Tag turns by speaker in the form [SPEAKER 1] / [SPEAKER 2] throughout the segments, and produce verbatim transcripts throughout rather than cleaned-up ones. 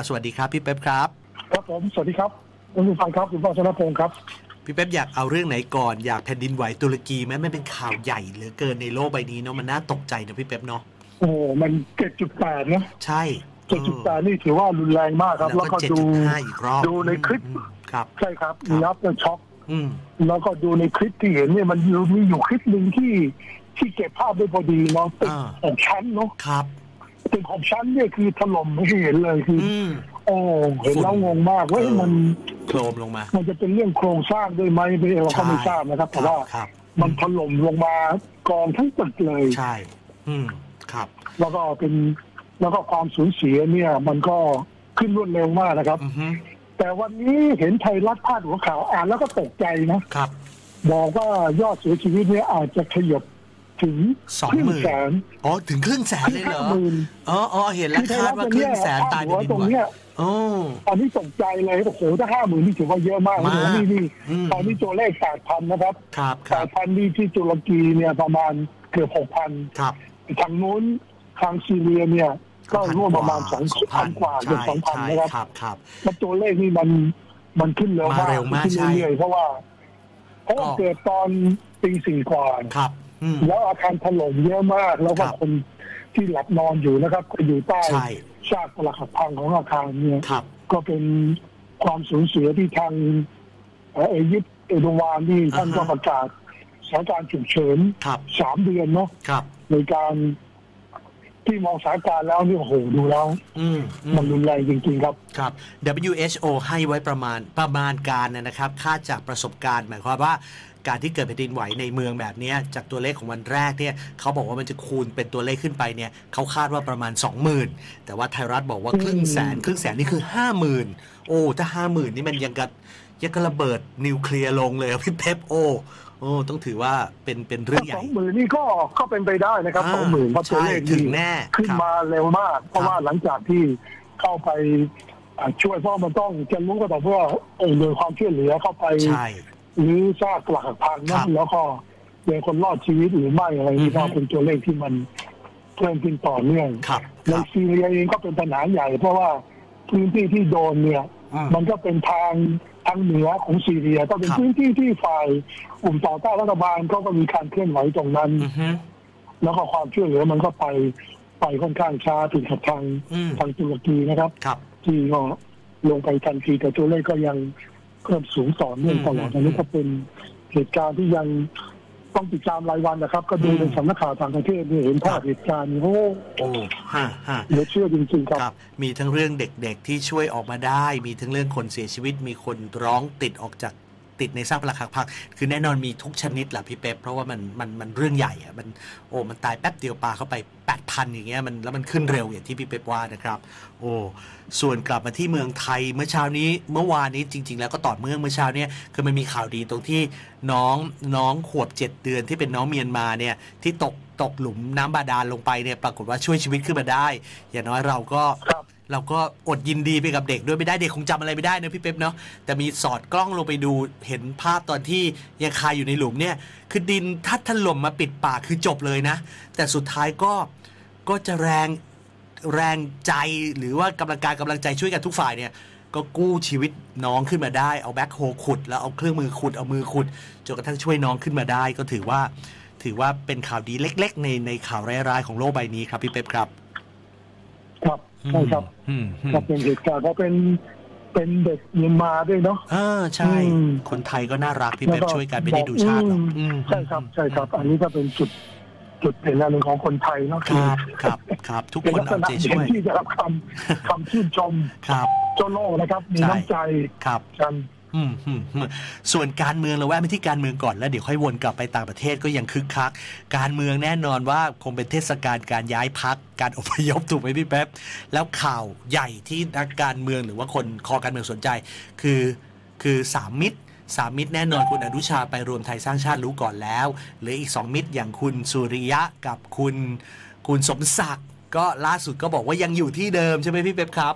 [SPEAKER 1] สวัสดีครับพี่เป๊ปครับ
[SPEAKER 2] ครับผมสวัสดีครับคุณผู้ฟังครับคุณพ่อชนะพงศ์ครับ
[SPEAKER 1] พี่เป๊ปอยากเอาเรื่องไหนก่อนอยากแผ่นดินไหวตุรกีไหมไม่เป็นข่าวใหญ่เหลือเกินในโลกใบนี้เนาะมันน่าตกใจนะพี่เป๊ปเนาะ
[SPEAKER 2] โอ้มัน เจ็ดจุดแปด นะ
[SPEAKER 1] ใช่
[SPEAKER 2] เจ็ดจุดแปด นี่ถือว่ารุนแรงมากครับแล้วก็ดูดูในคลิป
[SPEAKER 1] ครับ
[SPEAKER 2] ใช่ครับมีอัพเดทช็อก
[SPEAKER 1] แล้
[SPEAKER 2] วก็ดูในคลิปที่เห็นเนี่ยมันมีอยู่คลิปหนึ่งที่ที่เก็บภาพได้พอดีเนาะตึกหกชั้นเนาะ
[SPEAKER 1] ครับ
[SPEAKER 2] ตึกหกชั้นเนี่ยคือถล่มไม่เห็นเลยคือโอ้เห็นแล้วงงมากว่ามัน
[SPEAKER 1] โครมลงมา
[SPEAKER 2] มันจะเป็นเรื่องโครงสร้างด้วยไหมไม่เราก็ไม่ทราบนะครับแต่ว่ามันถล่มลงมากองทั้งตึกเลย
[SPEAKER 1] ใช่อืมครับ
[SPEAKER 2] แล้วก็เป็นแล้วก็ความสูญเสียเนี่ยมันก็ขึ้นรวดเร็วมากนะครับแต่วันนี้เห็นไทยรัฐพาดหัวข่าวอ่านแล้วก็ตกใจนะครับบอกว่ายอดเสียชีวิตเนี่ยอาจจะขยับถึง
[SPEAKER 1] สองหมื่นอ๋อถึงครึ่งแสนเลยเหรออ๋ออ๋อเห็นแล้วคาดว่าครึ่งแสนตายในดินไหวอ๋อ
[SPEAKER 2] ตอนนี้ตกใจเลยโอ้โหถ้าห้าหมื่นนี่ถือว่าเยอะมากเลยนี่นี่ตอนนี้ตัวเลขแปดพันนะครับแปดพันนี่ที่ตุรกีเนี่ยประมาณเกือบหกพันทางนู้นทางซีเรียเนี่ยก็ร่วมประมาณสองพันกว่าเกือบสองพันนะครับแล้วตัวเลขนี่มันมันขึ้นเร็วมากขึ้นเรื่อยๆเพราะว่าเพราะเกิดตอนตีสี่กว่าแล้วอาคารถล่มเยอะมากแล้วก็คนที่หลับนอนอยู่นะครับก็อยู่ใต้ซากปรักหักพังของอาคารเนี่ยก็เป็นความสูญเสียที่ทางเอยิปต์เอโดวานที่ท่านก็ประกาศสถานการณ์ฉุกเฉินสามเดือนเนาะในการที่มองสถานการณ์แล้วนี่โอ้โหดูแล้วมันรุนแรงจริงๆครับ
[SPEAKER 1] ครับ ดับเบิลยู เอช โอ ให้ไว้ประมาณประมาณการนะครับคาดจากประสบการณ์หมายความว่าการที่เกิดแผ่นดินไหวในเมืองแบบนี้จากตัวเลขของวันแรกเนี่ยเขาบอกว่ามันจะคูณเป็นตัวเลขขึ้นไปเนี่ยเขาคาดว่าประมาณ สองหมื่น แต่ว่าไทยรัฐบอกว่าครึ่งแสนครึ่งแสนนี่คือ ห้าหมื่น โอ้ถ้า ห้าหมื่น นี่มันยังกับยังกับระเบิดนิวเคลียร์ลงเลยพี่เป๊ปโอ้โอ้ต้องถือว่าเป็นเป็นเรื่องใหญ่
[SPEAKER 2] สองหมื่น นี่ก็ก็เป็นไปได้นะครับ สองหมื่น เพราะตัวเลข
[SPEAKER 1] ถึงแน่
[SPEAKER 2] ขึ้นมาเร็วมากเพราะว่าหลังจากที่เข้าไปช่วยเพราะมันต้องจะรู้ก็ต่อเพื่อโดยความช่วยเหลือเข้าไปหรือซากปรักหักพังนะแล้วก็มีคนรอดชีวิตหรือไม่อะไรนี่ก็เป็นตัวเลขที่มันเพิ่มขึ้นต่อเนื่องในซีเรียเองก็เป็นปัญหาใหญ่เพราะว่าพื้นที่ที่โดนเนี่ยมันก็เป็นทางทางเหนือของซีเรียก็เป็นพื้นที่ที่ฝ่ายกลุ่มต่อต้านรัฐบาลก็มีการเคลื่อนไหวตรงนั้นแล้วก็ความช่วยเหลือมันก็ไปไปค่อนข้างช้าถึงกับทางทางตุรกีนะครับที่ก็ลงไปทันทีแต่ตัวเลขก็ยังเพิ่มสูงต่อเนื่องตลอดอันนี้ก็เป็นเหตุการณ์ที่ยังต้องติดตามรายวันนะครับก็ดูในสำนักข่าวต่างประเทศเห็นภาพเหตุการณ์โอ้
[SPEAKER 1] โอ้ฮะฮะ
[SPEAKER 2] เหลือเชื่อจริงๆครับ
[SPEAKER 1] มีทั้งเรื่องเด็กๆที่ช่วยออกมาได้มีทั้งเรื่องคนเสียชีวิตมีคนร้องติดออกจากติดในซากปรักหักพังคือแน่นอนมีทุกชนิดแหละพี่เป๊ปเพราะว่ามันมันมันเรื่องใหญ่อะมันโอ้มันตายแป๊บเดียวปลาเข้าไป แปดพัน อย่างเงี้ยมันแล้วมันขึ้นเร็วอย่างที่พี่เป๊ปว่านะครับโอ้ส่วนกลับมาที่เมืองไทยเมื่อเช้านี้เมื่อวานนี้จริงๆแล้วก็ต่อเมื่อเมื่อเช้านี้คือมันมีข่าวดีตรงที่น้องน้องขวบเจ็ดเดือนที่เป็นน้องเมียนมาเนี่ยที่ตกตกหลุมน้ำบาดาลลงไปเนี่ยปรากฏว่าช่วยชีวิตขึ้นมาได้อย่างน้อยเราก็เราก็อดยินดีไปกับเด็กด้วยไม่ได้เด็กคงจำอะไรไม่ได้นะพี่เป๊ปเนาะแต่มีสอดกล้องลงไปดูเห็นภาพตอนที่ยังคาอยู่ในหลุมเนี่ยคือดินทัดถล่มมาปิดปากคือจบเลยนะแต่สุดท้ายก็ก็จะแรงแรงใจหรือว่ากำลังการกำลังใจช่วยกันทุกฝ่ายเนี่ยก็กู้ชีวิตน้องขึ้นมาได้เอาแบ็คโฮขุดแล้วเอาเครื่องมือขุดเอามือขุดจนกระทั่งช่วยน้องขึ้นมาได้ก็ถือว่าถือว่าเป็นข่าวดีเล็กๆในในข่าวร้ายๆของโลกใบนี้ครับพี่เป๊ปครับ
[SPEAKER 2] ครับใช่ครับก็เป็นเหตุการณ์เพราะเป็นเป็นเด็กเมียนมาด้วยเนาะ
[SPEAKER 1] อ่าใช่คนไทยก็น่ารักพี่เป๊ปช่วยกันไม่ได้ดูชาติหรอก
[SPEAKER 2] ใช่ครับใช่ครับอันนี้ก็เป็นจุดจุดเป็นอะไรของคนไทยเนาะ
[SPEAKER 1] ครับครับครับทุกคนเอาใจช่วย
[SPEAKER 2] ที่จะรับคำคำชื่นชม
[SPEAKER 1] ครับ
[SPEAKER 2] เจ้าโลกนะครับมีน้ำใจ
[SPEAKER 1] ครับ
[SPEAKER 2] กัน
[SPEAKER 1] อืมอืมส่วนการเมืองเราแวะไปที่การเมืองก่อนแล้วเดี๋ยวค่อยวนกลับไปต่างประเทศก็ยังคึกคักการเมืองแน่นอนว่าคงเป็นเทศกาลการย้ายพรรคการอพยพถูกไหมพี่แป๊บแล้วข่าวใหญ่ที่นักการเมืองหรือว่าคนคอการเมืองสนใจคือคือสามมิตรสามมิตรแน่นอนคุณอนุชาไปรวมไทยสร้างชาติรู้ก่อนแล้วเหลืออีกสองมิตรอย่างคุณสุริยะกับคุณคุณสมศักดิ์ก็ล่าสุดก็บอกว่ายังอยู่ที่เดิมใช่ไหมพี่เป๊ปครับ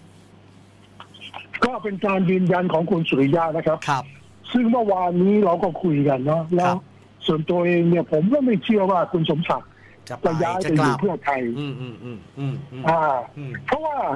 [SPEAKER 2] ก็เป็นการยืนยันของคุณสุริยะนะครับ
[SPEAKER 1] ครับ
[SPEAKER 2] ซึ่งเมื่อวานนี้เราก็คุยกันเนาะแล้วส่วนตัวเองเนี่ยผมก็ไม่เชื่อว่าคุณสมศักดิ์จะย้ายไปอยู่เพื่อไทย
[SPEAKER 1] อืมอืมอืมอืม
[SPEAKER 2] อ่าเพราะว่า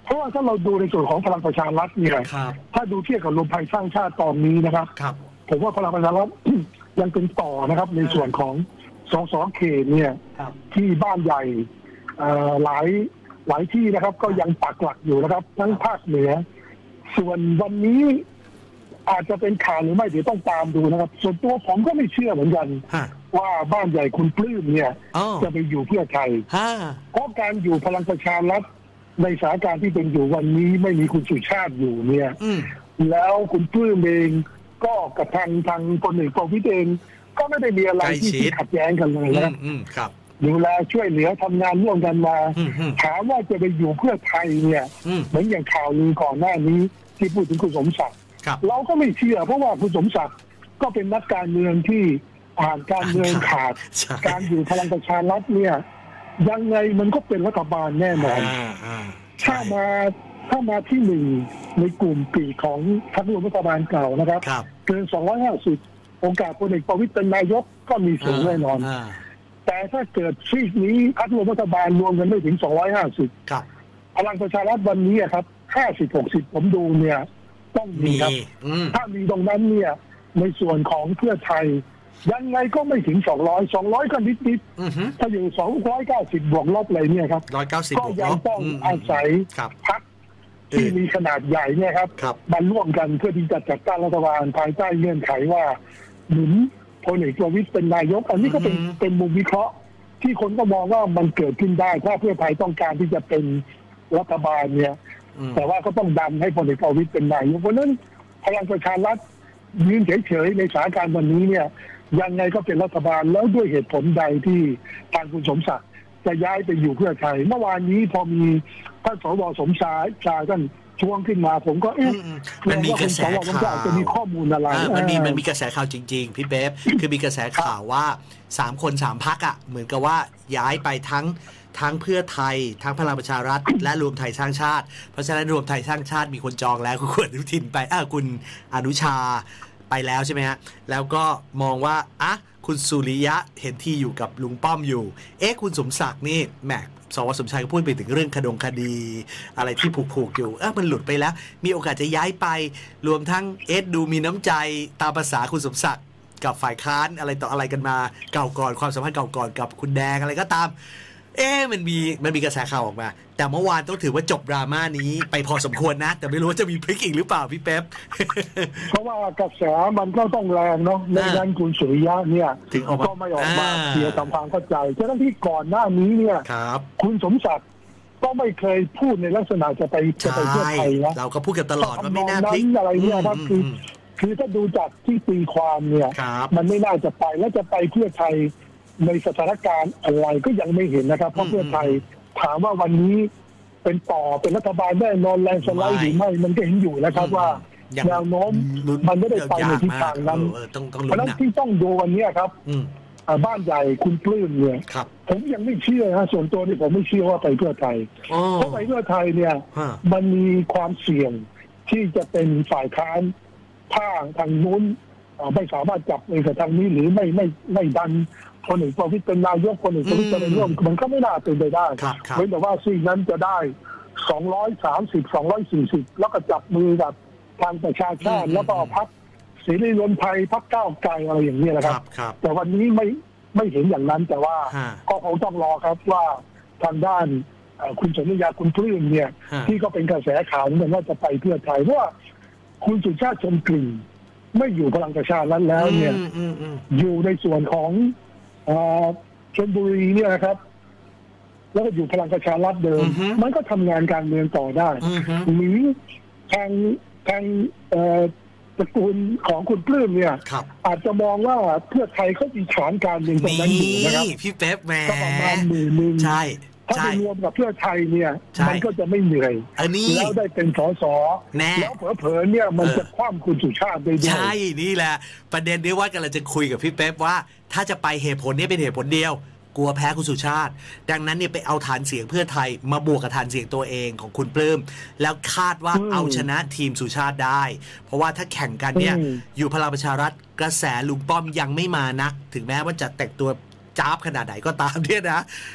[SPEAKER 2] เพราะว่าถ้าเราดูในส่วนของพลังประชารัฐเนี่ยถ้าดูเทียบกับรวมไทยสร้างชาติตอนนี้นะครับผมว่าพลังประชารัฐ ยังเป็นต่อนะครับในส่วนของสสเขตเนี่ยที่บ้านใหญ่หลายหลายที่นะครับก็ยังปักหลักอยู่นะครับทั้งภาคเหนือส่วนวันนี้อาจจะเป็นข่าวหรือไม่เดี๋ยวต้องตามดูนะครับส่วนตัวผมก็ไม่เชื่อเหมือนกันว่าบ้านใหญ่คุณปลื้มเนี่ยจะไปอยู่เพื่อไทยเพราะการอยู่พลังประชารัฐในสถานการณ์ที่เป็นอยู่วันนี้ไม่มีคุณสุชาติอยู่เนี่ยแล้วคุณปลื้มเองก็กับทางทางพลเอกประวิตรเองก็ไม่ได้มีอะไรที่ขัดแย้งกันเลยนะครับดูแลช่วยเหลือทำงานร่วมกันมาถามว่าจะไปอยู่เพื่อไทยเนี่ยเหมือนอย่างข่าวลือก่อนหน้านี้ที่พูดถึงคุณสมศักดิ์เราก็ไม่เชื่อเพราะว่าคุณสมศักดิ์ก็เป็นนักการเมืองที่อ่านการเมืองขาดการอยู่พลังประชารัฐเนี่ยยังไงมันก็เป็นรัฐบาลแน่นอนถ้ามาถ้ามาที่หนึ่งในกลุ่มปีของพรรคร่วมรัฐบาลเก่านะครับเกินสองร้อยห้าสิบโอกาสพลเอกประวิตรเป็นนายกก็มีสูงแน่นอนแต่ถ้าเกิดซีกนี้พรรคร่วมรัฐบาลรวมกันไม่ถึงสองร้อยห้าสิบพลังประชารัฐวันนี้ครับห้าสิบ หกสิบผมดูเนี่ยต้องมีครับถ้ามีตรงนั้นเนี่ยในส่วนของเพื่อไทยยังไงก็ไม่ถึงสองร้อย สองร้อยก็นิดๆถ้าอยู่สองร้อยเก้าสิบบวกลบอะไรเนี่ยครับก็ยังต้องอาศัยพรรคที่มีขนาดใหญ่เนี่ยครับมาร่วมกันเพื่อที่จะจัดตั้งรัฐบาลภายใต้เงื่อนไขว่าหนุนพลเอกประวิตรเป็นนายกอันนี้ก็เป็นเป็นมุมวิเคราะห์ที่คนก็มองว่ามันเกิดขึ้นได้ถ้าเพื่อไทยต้องการที่จะเป็นรัฐบาลเนี่ยแต่ว่าก็ต้องดันให้พลเอกประวิตรเป็นนายกเพราะนั้นพลังประชารัฐยืนเฉยๆในสถานการณ์วันนี้เนี่ยยังไงก็เป็นรัฐบาลแล้วด้วยเหตุผลใดที่ทางคุณสมศักดิ์จะย้ายไปอยู่เพื่อไทยเมื่อวานนี้พอมีท่านสวสมชายชายท่านช่วงขึ้นมาผมก็เอ๊ะ
[SPEAKER 1] มันมีกระแสข่าว
[SPEAKER 2] จะมีข้อมูลอะไร
[SPEAKER 1] มันมีมันมีกระแสข่าวจริงๆพี่เป๊ปคือมีกระแสข่าวว่าสามคนสามพรรคอ่ะเหมือนกับว่าย้ายไปทั้งทั้งเพื่อไทยทั้งพลังประชารัฐและรวมไทยสร้างชาติเพราะฉะนั้นรวมไทยสร้างชาติมีคนจองแล้วคุณอนุทินไปอ่ะคุณอนุชาไปแล้วใช่ไหมฮะแล้วก็มองว่าอ่ะคุณสุริยะเห็นที่อยู่กับลุงป้อมอยู่เอ๊ะคุณสมศักดิ์นี่แหมสวสมชายก็พูดไปถึงเรื่องคดงคดีอะไรที่ผูกๆอยู่เออมันหลุดไปแล้วมีโอกาสจะย้ายไปรวมทั้งเอสดูมีน้ำใจตามภาษาคุณสมศักดิ์กับฝ่ายค้านอะไรต่ออะไรกันมาเก่าก่อนความสัมพันธ์เก่าก่อนกับคุณแดงอะไรก็ตามเอ๊ะมันมีมันมีกระแสข่าวออกมาแต่เมื่อวานต้องถือว่าจบดราม่านี้ไปพอสมควรนะแต่ไม่รู้ว่าจะมีพลิกอีกหรือเปล่าพี่เป๊ป
[SPEAKER 2] เพราะว่ากระแสมันก็ต้องแรงเนาะในด้านคุณสุริยะเนี่ยก็ไม่ออกมาเสียทำความเข้าใจฉะนั้นที่ก่อนหน้านี้เนี่ยคุณสมศักดิ์ก็ไม่เคยพูดในลักษณะจะไปจะไปเพื่อไทยนะ
[SPEAKER 1] เราก็พูดกันตลอดว่าไม่น่าพลิก
[SPEAKER 2] อะไรเนี่ยครับคือคือถ้าดูจากที่ตีความเนี่ยมันไม่น่าจะไปแล้วจะไปเพื่อไทยในสถานการณ์อะไรก็ยังไม่เห็นนะครับเพราะเพื่อไทยถามว่าวันนี้เป็นต่อเป็นรัฐบาลได้นอนแรงสไลด์หรือไม่มันก็เห็นอยู่นะครับว่าแนวโน้มมันไม่ได้ไปในทิศทางนั้นเพราะฉะนั้นที่ต้องดูวันนี้ครับบ้านใหญ่คุณปลื้มเนี่ยผมยังไม่เชื่อนะส่วนตัวนี่ผมไม่เชื่อว่าไปเพื่อไทยเพราะไปเพื่อไทยเนี่ยมันมีความเสี่ยงที่จะเป็นฝ่ายค้านถ้าทางนู้นไม่สามารถจับมือกับทางนี้หรือไม่ไม่ไม่ดันคนอื่นประวิตรเป็นนายกคนอื่นประวิตรจะไปร่วมมันก็ไม่น่าเป็นไปได้เว้นแต่ว่าซีกนั้นจะได้สองร้อยสามสิบ สองร้อยสี่สิบแล้วก็จับมือกับทางประชาชาติแล้วก็พรรคเสรีรวมไทยพรรคก้าวไกลอะไรอย่างนี้นะครับแต่วันนี้ไม่ไม่เห็นอย่างนั้นแต่ว่าก็คงต้องรอครับว่าทางด้านคุณสมยาคุณปลื้มเนี่ยที่ก็เป็นกระแสข่าวเหมือนว่าจะไปเพื่อไทยเพราะว่าคุณสุชาติชมกลิ่นไม่อยู่พลังประชารัฐแล้วเนี่ยอยู่ในส่วนของชลบุรีเนี่ยนะครับแล้วก็อยู่พลังประชารัฐเดิมมันก็ทำงานการเมืองต่อได้หรือทางทางตระกูลของคุณปลื้มเนี่ยอาจจะมองว่าเพื่อไทยเขามีฐานการเมืองตรงนั้นอยู่นะครับ
[SPEAKER 1] พี่เป๊ปแม่
[SPEAKER 2] ก็ประมาณหมื่นหนึ่ง
[SPEAKER 1] ใช่
[SPEAKER 2] ถ้าไปรวมกับเพื่อไทยเนี่ยมันก็จะไม่เหนื่อยแล้วได้เป็นสสแล้วเผลอๆเนี่ยมันจะคว่ำคุณสุชาติได้ด้วย
[SPEAKER 1] ใช่นี่แหละประเด็นที่ว่ากันเราจะคุยกับพี่เป๊ปว่าถ้าจะไปเหตุผลนี้เป็นเหตุผลเดียวกลัวแพ้คุณสุชาติดังนั้นเนี่ยไปเอาฐานเสียงเพื่อไทยมาบวกกับฐานเสียงตัวเองของคุณปลื้มแล้วคาดว่าเอาชนะทีมสุชาติได้เพราะว่าถ้าแข่งกันเนี่ยอยู่พลังประชารัฐกระแสลุงป้อมยังไม่มานักถึงแม้ว่าจะแต่งตัวจ้าบขนาดไหนก็ตามเนี่ยนะ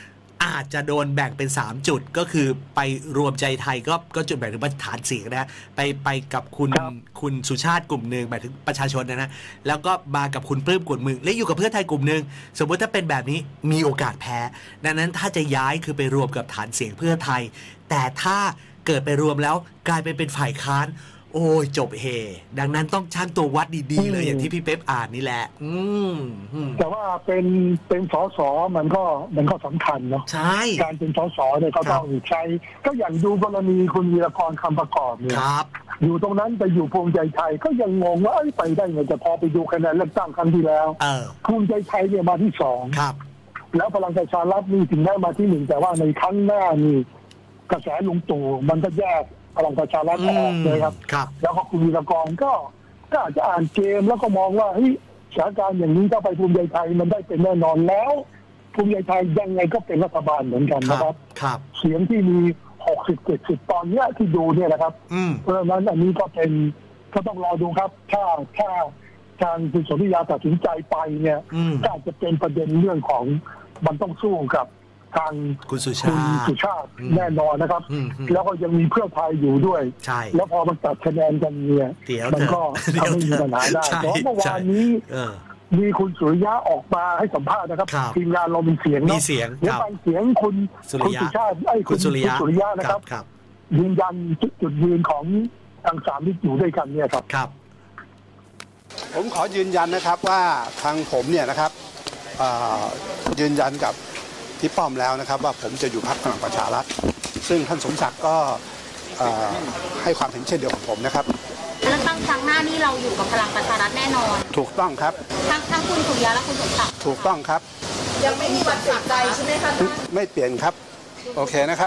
[SPEAKER 1] อาจจะโดนแบ่งเป็นสามจุดก็คือไปรวมใจไทยก็ก็จุดแบ่งถึงฐานเสียงนะไปไปกับคุณคุณสุชาติกลุ่มหนึ่งหมายถึงประชาชนนะนะแล้วก็มากับคุณปลื้มกลุ่มหนึ่งและอยู่กับเพื่อไทยกลุ่มหนึ่งสมมติถ้าเป็นแบบนี้มีโอกาสแพ้ดังนั้นถ้าจะย้ายคือไปรวมกับฐานเสียงเพื่อไทยแต่ถ้าเกิดไปรวมแล้วกลายไปเป็นฝ่ายค้านโอ้ยจบเฮดังนั้นต้องช่างตัววัดดีๆเลยอย่างที่พี่เป๊ปอ่านนี่แหละอืม
[SPEAKER 2] แต่ว่าเป็นเป็นสสมันก็มันก็สำคัญเนาะ
[SPEAKER 1] ใช่
[SPEAKER 2] การเป็นสสเนี่ยก็ต้องใช้ก็อย่างดูกรณีคุณวีรพรคำประกอบเนี่ยอยู่ตรงนั้นไปอยู่ภูมิใจไทยก็ยังงงว่าไปได้ไงจะพอไปดูคะแนนเลือกตั้งครั้งที่แล้วภูมิใจไทยเนี่ยมาที่สองแล้วพลังประชารัฐนี่ถึงได้มาที่หนึ่งแต่ว่าในครั้งหน้านี่กระแสลุงตู่มันก็แยกพลังประชารัฐออกเลยครับแล้วก็คุณวีรกรก็ก็อาจจะอ่านเกมแล้วก็มองว่าเฮ้ยสถานการณ์อย่างนี้ถ้าไปภูมิใจไทยมันได้เป็นแน่นอนแล้วภูมิใจไทยยังไงก็เป็นรัฐบาลเหมือนกันนะครับเสียงที่มีหกสิบ เจ็ดสิบตอนเนี้ยที่ดูเนี่ยนะครับเพราะฉะนั้นอันนี้ก็เป็นก็ต้องรอดูครับถ้าถ้าทางคุณสนธิยาตัดสินใจไปเนี่ยก็อาจจะเป็นประเด็นเรื่องของมันต้องสู้กับทาง
[SPEAKER 1] คุณสุชาติ
[SPEAKER 2] สุชาติแน่นอนนะครับแล้วก็ยังมีเพื่อไทยอยู่ด้วยแล้วพอมันตัดคะแนนกันเนี่ยมันก็ทำให้มีปัญหาได้เพราะเมื่อวานนี้มีคุณสุริยะออกมาให้สัมภาษณ์นะครับทีมงานเรามีเสียง
[SPEAKER 1] มีเสียง
[SPEAKER 2] แล้วฟังเสียงคุณคุณสุชาติไอ้คุณสุริยะนะครับยืนยันจุดยืนของทางสามที่อยู่ด้วยกันเนี่ยครับ
[SPEAKER 3] ครับผมขอยืนยันนะครับว่าทางผมเนี่ยนะครับยืนยันกับที่ป้อมแล้วนะครับว่าผมจะอยู่พรรคพลังประชารัฐซึ่งท่านสมศักดิ์ก็ให้ความเห็นเช่นเดียวกับผมนะครับ
[SPEAKER 4] แล้วตั้งครั้งหน้านี้เราอยู่กับพลังประชารัฐแน่นอน
[SPEAKER 3] ถูกต้องครับ
[SPEAKER 4] ทั้งทั้งคุณสุริยะและคุณสมศักดิ์
[SPEAKER 3] ถูกต้องครับ
[SPEAKER 4] ยังไม่มีวันเปลี่ยนใจใช่ไหมคะ
[SPEAKER 3] ไม่เปลี่ยนครับโอเคนะครับ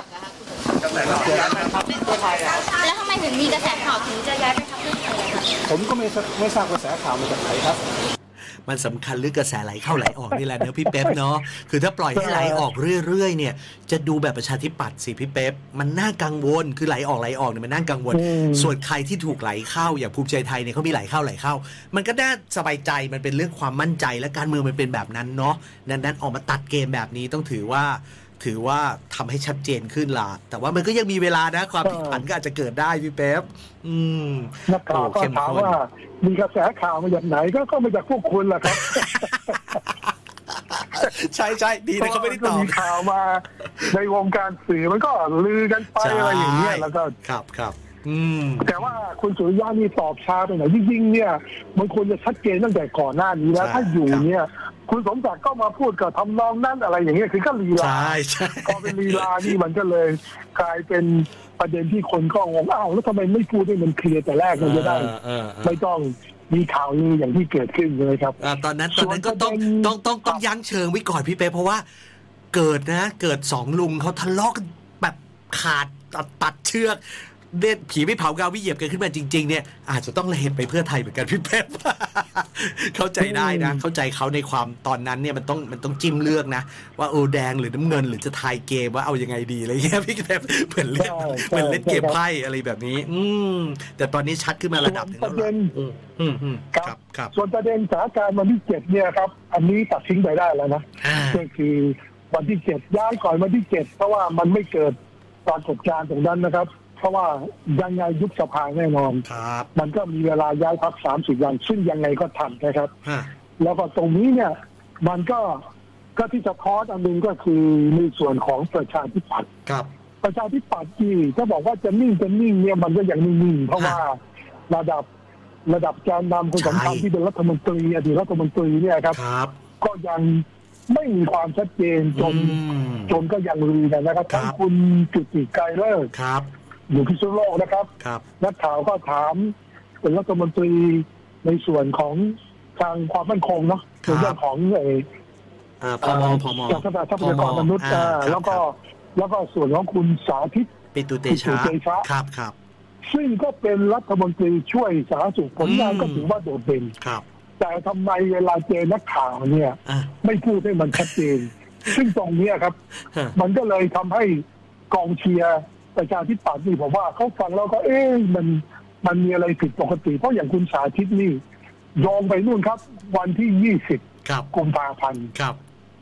[SPEAKER 4] แล้วทำไมถึงมีกระแสข่าวถึงจะย้ายไปพรรคเพื่อไทย
[SPEAKER 3] ผมก็ไม่ไม่ทราบกระแสข่าวมาจากไหนครับ
[SPEAKER 1] มันสำคัญหรือกระแสไหลเข้าไหลออกนี่แหละเนอะพี่เป๊ปเนาะคือถ้าปล่อยให้ไหลออกเรื่อยๆเนี่ยจะดูแบบประชาธิปัตย์สิพี่เป๊ปมันน่ากังวลคือไหลออกไหลออกเนี่ยมันน่ากังวลส่วนใครที่ถูกไหลเข้าอย่างภูมิใจไทยเนี่ยเขามีไหลเข้าไหลเข้ามันก็น่าสบายใจมันเป็นเรื่องความมั่นใจและการเมืองมันเป็นแบบนั้นเนาะดังนั้นออกมาตัดเกมแบบนี้ต้องถือว่าถือว่าทำให้ชัดเจนขึ้นล่ะแต่ว่ามันก็ยังมีเวลานะความผิดผันก็อาจจะเกิดได้พี่เป๊ปอืม
[SPEAKER 2] นักข่าวก็ถามว่ามีกระแสข่าวมาจากไหนก็ก็มาจากพวกคุณแหละครับ
[SPEAKER 1] ใช่ใช่ดีนะเขาไม่ได้ตอบ
[SPEAKER 2] มีข่าวมาในวงการสื่อมันก็ลือกันไปอะไรอย่างเงี้ยแล้วก็
[SPEAKER 1] ครับครับอืม
[SPEAKER 2] แต่ว่าคุณสุริยะนี่ตอบช้าไปหน่อยจริงๆเนี่ยมันควรจะชัดเจนตั้งแต่ก่อนหน้านี้แล้วถ้าอยู่เนี่ยคุณสมศักดิ์ก็มาพูดกับทำนองนั้นอะไรอย่างเงี้ยคือก็ลีลาพอเป็นลีลานี่มันก็เลยกลายเป็นประเด็นที่คนก็งงอ้าวแล้วทำไมไม่พูดให้มันเคลียร์แต่แรกมันจะได้ไม่ต้องมีข่าวลืออย่างที่เกิดขึ้นเลยครับ
[SPEAKER 1] ตอนนั้นตอนนั้นก็ต้องต้องต้องต้องยั้งเชิงไว้ก่อนพี่เป๊ปเพราะว่าเกิดนะเกิดสองลุงเขาทะเลาะกันแบบขาดตัดเชือกเด็ดผีไม่เผากาวิเหยียบกันขึ้นมาจริงๆเนี่ยอาจจะต้องเลนไปเพื่อไทยเหมือนกันพี่เป๊ปเข้าใจได้นะเข้าใจเขาในความตอนนั้นเนี่ยมันต้องมันต้องจิ้มเลือกนะว่าโอแดงหรือน้ำเงินหรือจะทายเกมว่าเอายังไงดีอะไรเงี้ยพี่เป๊ปเหมือนเล่นเหมือนเล่นเกมไพ่อะไรแบบนี้อืมแต่ตอนนี้ชัดขึ้นมาระดับหนึ่งแล้วล่ะอืมอืมครับครับ
[SPEAKER 2] ส่วนประเด็นสถานการณ์วันที่เจ็ดเนี่ยครับอันนี้ตัดทิ้งไปได้แล้วนะก็คือวันที่เจ็ดย้ายก่อนวันที่เจ็ดเพราะว่ามันไม่เกิดปรากฏการณ์ตรงนั้นนะครับเพราะว่ายังไงยุบสภาแน่นอนมันก็มีเวลาย้ายพรรคสามสิบวันซึ่งยังไงก็ทันนะครับแล้วก็ตรงนี้เนี่ยมันก็ก็ที่จะท้ออันหนึ่งก็คือในส่วนของประชาธิปัตย์ประชาธิปัตย์ที่ถ้าบอกว่าจะนิ่งจะนิ่งเนี่ยมันก็ยังไม่นิ่งเพราะว่าระดับระดับแกนนำคนสำคัญที่เป็นรัฐมนตรีอดีตรัฐมนตรีเนี่ยครับก็ยังไม่มีความชัดเจนจนจนก็ยังลือกันนะครับทั้งคุณจุติไกรเลิศอยู่พิษณุโลกนะครับนักข่าวก็ถามเป็นรัฐมนตรีในส่วนของทางความมั่นคงเนาะในเรื่องของไอ้
[SPEAKER 1] พมพม
[SPEAKER 2] จากทรัพยากรมนุษย์แล้วก็แล้วก็ส่วนของคุณสาธิต
[SPEAKER 1] ปิตุเตชะครับครับ
[SPEAKER 2] ซึ่งก็เป็นรัฐมนตรีช่วยสาธารณสุขผลงานก็ถือว่าโดดเด่นแต่ทำไมเวลาเจอนักข่าวเนี่ยไม่พูดให้มันชัดเจนซึ่งตรงนี้ครับมันก็เลยทำให้กองเชียร์ประชาธิปัตย์นี่ผมว่าเขาฟังแล้วก็เอ๊ะมันมันมีอะไรผิดปกติเพราะอย่างคุณสาธิตนี่โยงไปนู่นครับวันที่ยี่สิบกุมภาพันธ์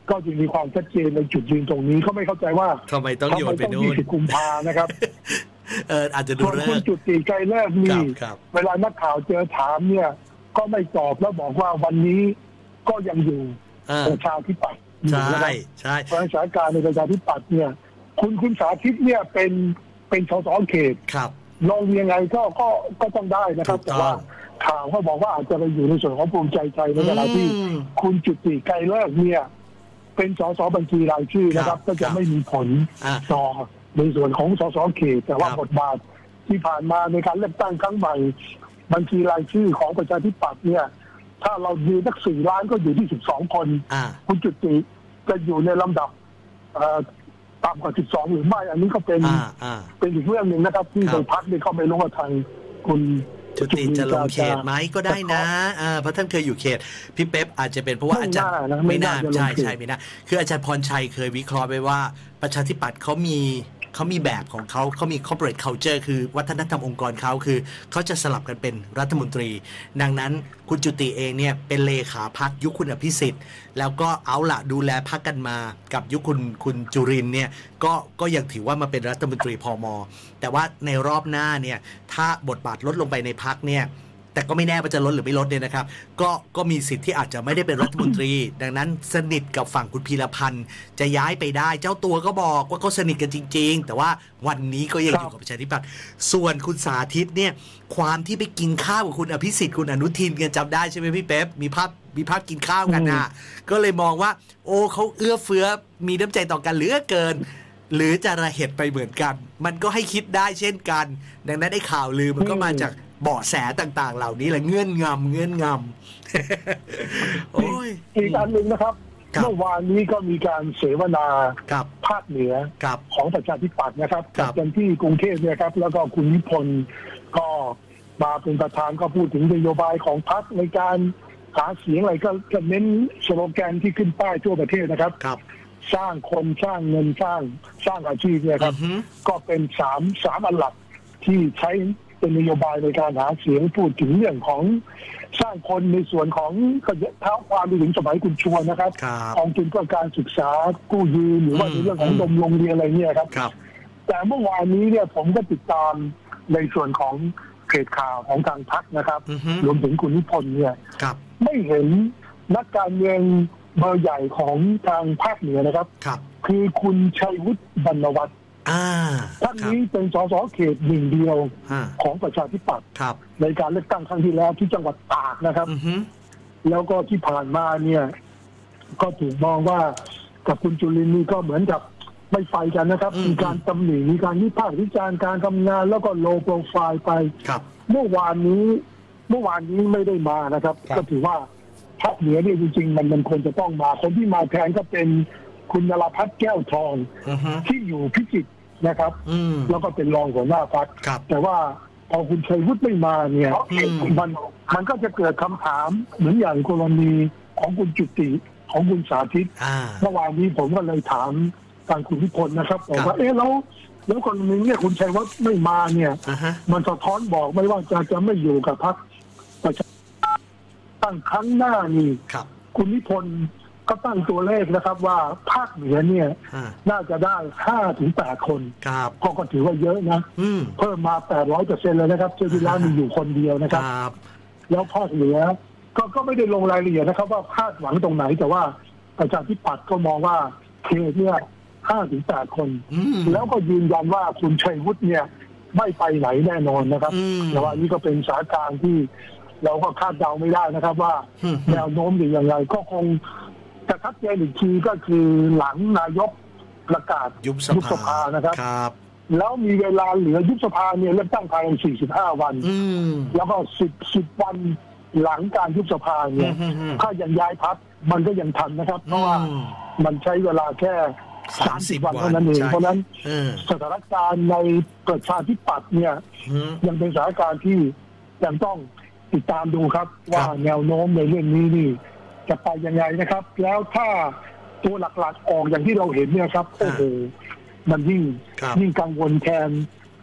[SPEAKER 2] ก็จะมีความชัดเจนในจุดยืนตรงนี้เขาไม่เข้าใจว่า
[SPEAKER 1] ทำไมต้องโยนไปนู่น
[SPEAKER 2] ยี่สิบกุมภานะครับ
[SPEAKER 1] เอออาจจะดูเลิก
[SPEAKER 2] คุณจุติไกรเลิกนี่เวลานักข่าวเจอถามเนี่ยก็ไม่ตอบแล้วบอกว่าวันนี้ก็ยังอยู่ประชาธิปัตย์
[SPEAKER 1] ใช่ใช่
[SPEAKER 2] สถานการณ์ในประชาธิปัตย์เนี่ยคุณคุณสาธิตเนี่ยเป็นเป็นสสเขต
[SPEAKER 1] ครับ
[SPEAKER 2] ลงยังไงก็ก็ก็ต้องได้นะครับแต่ว่าข่าวเขาบอกว่าอาจจะไปอยู่ในส่วนของภูมิใจไทยในขณะที่คุณจุติไกรเลิกเนี่ยเป็นสสบัญชีรายชื่อนะครับก็จะไม่มีผลต่อในส่วนของสสเขตแต่ว่าบทบาทที่ผ่านมาในการเลือกตั้งครั้งใหม่บัญชีรายชื่อของประชาธิปัตย์เนี่ยถ้าเรายืนสักสี่ล้านก็อยู่ที่สิบสองคนคุณจุติจะอยู่ในลำดับต่ำกว่าสิบสองหรือไม่อันนี้ก็เป็นเป็นอีกเรื่องหนึ่งนะครับที่โดยพรรคเนี่ยเขาไม่รู้ว่าทางคุณ
[SPEAKER 1] จุติจะลงเขตไหมก็ได้นะเพราะท่านเคยอยู่เขตพี่เป๊ปอาจจะเป็นเพราะว่าอาจารย์ไม่น่าใช่ใช่ไม่น่าคืออาจารย์พรชัยเคยวิเคราะห์ไว้ว่าประชาธิปัตย์เขามีเขามีแบบของเขาเขามี corporate culture คือวัฒนธรรมองค์กรเขาคือเขาจะสลับกันเป็นรัฐมนตรีดังนั้นคุณจุติเองเนี่ยเป็นเลขาพรรคยุคคุณอภิสิทธิ์แล้วก็เอาละดูแลพรรคกันมากับยุคคุณคุณจุรินทร์เนี่ยก็ก็ยังถือว่ามาเป็นรัฐมนตรีพม.แต่ว่าในรอบหน้าเนี่ยถ้าบทบาทลดลงไปในพรรคเนี่ยแต่ก็ไม่แน่ว่าจะลดหรือไม่ลดเนี่ยนะครับก็ก็มีสิทธิ์ที่อาจจะไม่ได้เป็นรัฐมนตรีดังนั้นสนิทกับฝั่งคุณพีรพันธ์จะย้ายไปได้เจ้าตัวก็บอกว่าเขาสนิทกันจริงๆแต่ว่าวันนี้ก็ยังอยู่กับประชาธิปัตย์ส่วนคุณสาธิตเนี่ยความที่ไปกินข้าวกับคุณอภิสิทธิ์คุณอนุทินกันจำได้ใช่ไหมพี่เป๊ปมีภาพมีภาพกินข้าวกันอ่ะก็เลยมองว่าโอ้เขาเอื้อเฟื้อมีน้ำใจต่อกันเหลือเกินหรือจะระเหตุไปเหมือนกันมันก็ให้คิดได้เช่นกันดังนั้นไอ้ข่าวลือมันก็มาจากเบาะแสต่างๆเหล่านี้แหละเงื่อนงำเงื่อนงำโอ้ย
[SPEAKER 2] อีกอันหนึ่งนะครับเมื่อวานนี้ก็มีการเสวนาภาคเหนือของประชาธิปัตย์นะครับจัดกันที่กรุงเทพเนี่ยครับแล้วก็คุณนิพนธ์ก็มาเป็นประธานก็พูดถึงนโยบายของพรรคในการหาเสียงอะไรก็จะเน้นสโลแกนที่ขึ้นป้ายทั่วประเทศนะครับสร้างคนสร้างเงินสร้างสร้างอาชีพเนี่ยครับก็เป็นสามสามอันหลักที่ใช้เป็นนโยบายในการหาเสียงพูดถึงเรื่องของสร้างคนในส่วนของเท้าความไปถึงสมัยคุณชวนนะครับกองทุนเพื่อการศึกษากู้ยืมหรือว่าในเรื่องของนมโรงเรียนอะไรเนี่ยครับแต่เมื่อวานนี้เนี่ยผมก็ติดตามในส่วนของเพจข่าวของทางพรรคนะครับรวมถึงคุณนิพนธ์เนี่ยไม่เห็นนักการเมืองเบอร์ใหญ่ของทางภาคเหนือนะครับคือคุณชัยวุฒิบรรณวัฒน์ท่านนี้เป็นสสเขตหนึ่งเดียวของประชาธิปัตย์ในการเลือกตั้งครั้งที่แล้วที่จังหวัดตากนะครับแล้วก็ที่ผ่านมาเนี่ยก็ถูกมองว่ากับคุณจุลินทร์นี่ก็เหมือนกับไม่ไปกันนะครับมีการตำหนิมีการวิพากษ์วิจารณ์การทำงานแล้วก็โลโปรไฟล์ไปเมื่อวานนี้เมื่อวานนี้ไม่ได้มานะครับก็ถือว่าภาคเหนือเนี่ยจริงๆมันมันควรจะต้องมาคนที่มาแทนก็เป็นคุณนรพัฒน์แก้วทองที่อยู่พิจิตรนะครับแล้วก็เป็นรองหัวหน้าพรรคแต่ว่าพอคุณชัยวุฒิไม่มาเนี่ยมันมันก็จะเกิดคำถามเหมือนอย่างกรณีของคุณจุติของคุณสาธิตเมื่อวานนี้ผมก็เลยถามทางคุณนิพนธ์นะครับบอกว่าเอ๊ะแล้วแล้วกรณีเนี่ยคุณชัยวุฒิไม่มาเนี่ยมันสะท้อนบอกไม่ว่าจะจะไม่อยู่กับพรรคประชาตั้งครั้งหน้านี่คุณนิพนธ์ก็ตั้งตัวเลขนะครับว่าภาคเหนือเนี่ยน่าจะได้ห้าถึงแปดคนก็ก็ถือว่าเยอะนะเพิ่มมาแปดร้อยเปอร์เซ็นต์เลยนะครับเจ้าที่ร้านมีอยู่คนเดียวนะครับแล้วภาคเหนือก็ก็ไม่ได้ลงรายละเอียดนะครับว่าคาดหวังตรงไหนแต่ว่าประชาธิปัตย์ก็มองว่าเขตเนี่ยห้าถึงแปดคนแล้วก็ยืนยันว่าคุณชัยวุฒิเนี่ยไม่ไปไหนแน่นอนนะครับแต่ว่านี่ก็เป็นสถานการณ์ที่เราก็คาดเดาไม่ได้นะครับว่าแนวโน้มเป็นอย่างไรก็คงจะชัดเจนอีกทีก็คือหลังนายกประกาศ
[SPEAKER 1] ยุบสภา
[SPEAKER 2] นะครับแล้วมีเวลาเหลือยุบสภาเนี่ยเลือกตั้งภายในสี่สิบห้าวันแล้วก็สิบ สิบวันหลังการยุบสภาเนี่ยถ้ายังย้ายพรรคมันก็ยังทันนะครับเพราะว่ามันใช้เวลาแค่สามสิบวันเท่านั้นเองเพราะนั้นสถานการณ์ในประชาธิปัตย์เนี่ยยังเป็นสถานการณ์ที่ยังต้องติดตามดูครับว่าแนวโน้มในเรื่องนี้นี่จะไปยังไงนะครับแล้วถ้าตัวหลักๆออกอย่างที่เราเห็นเนี่ยครับโอ้โหมันยิ่งยิ่งกังวลแทน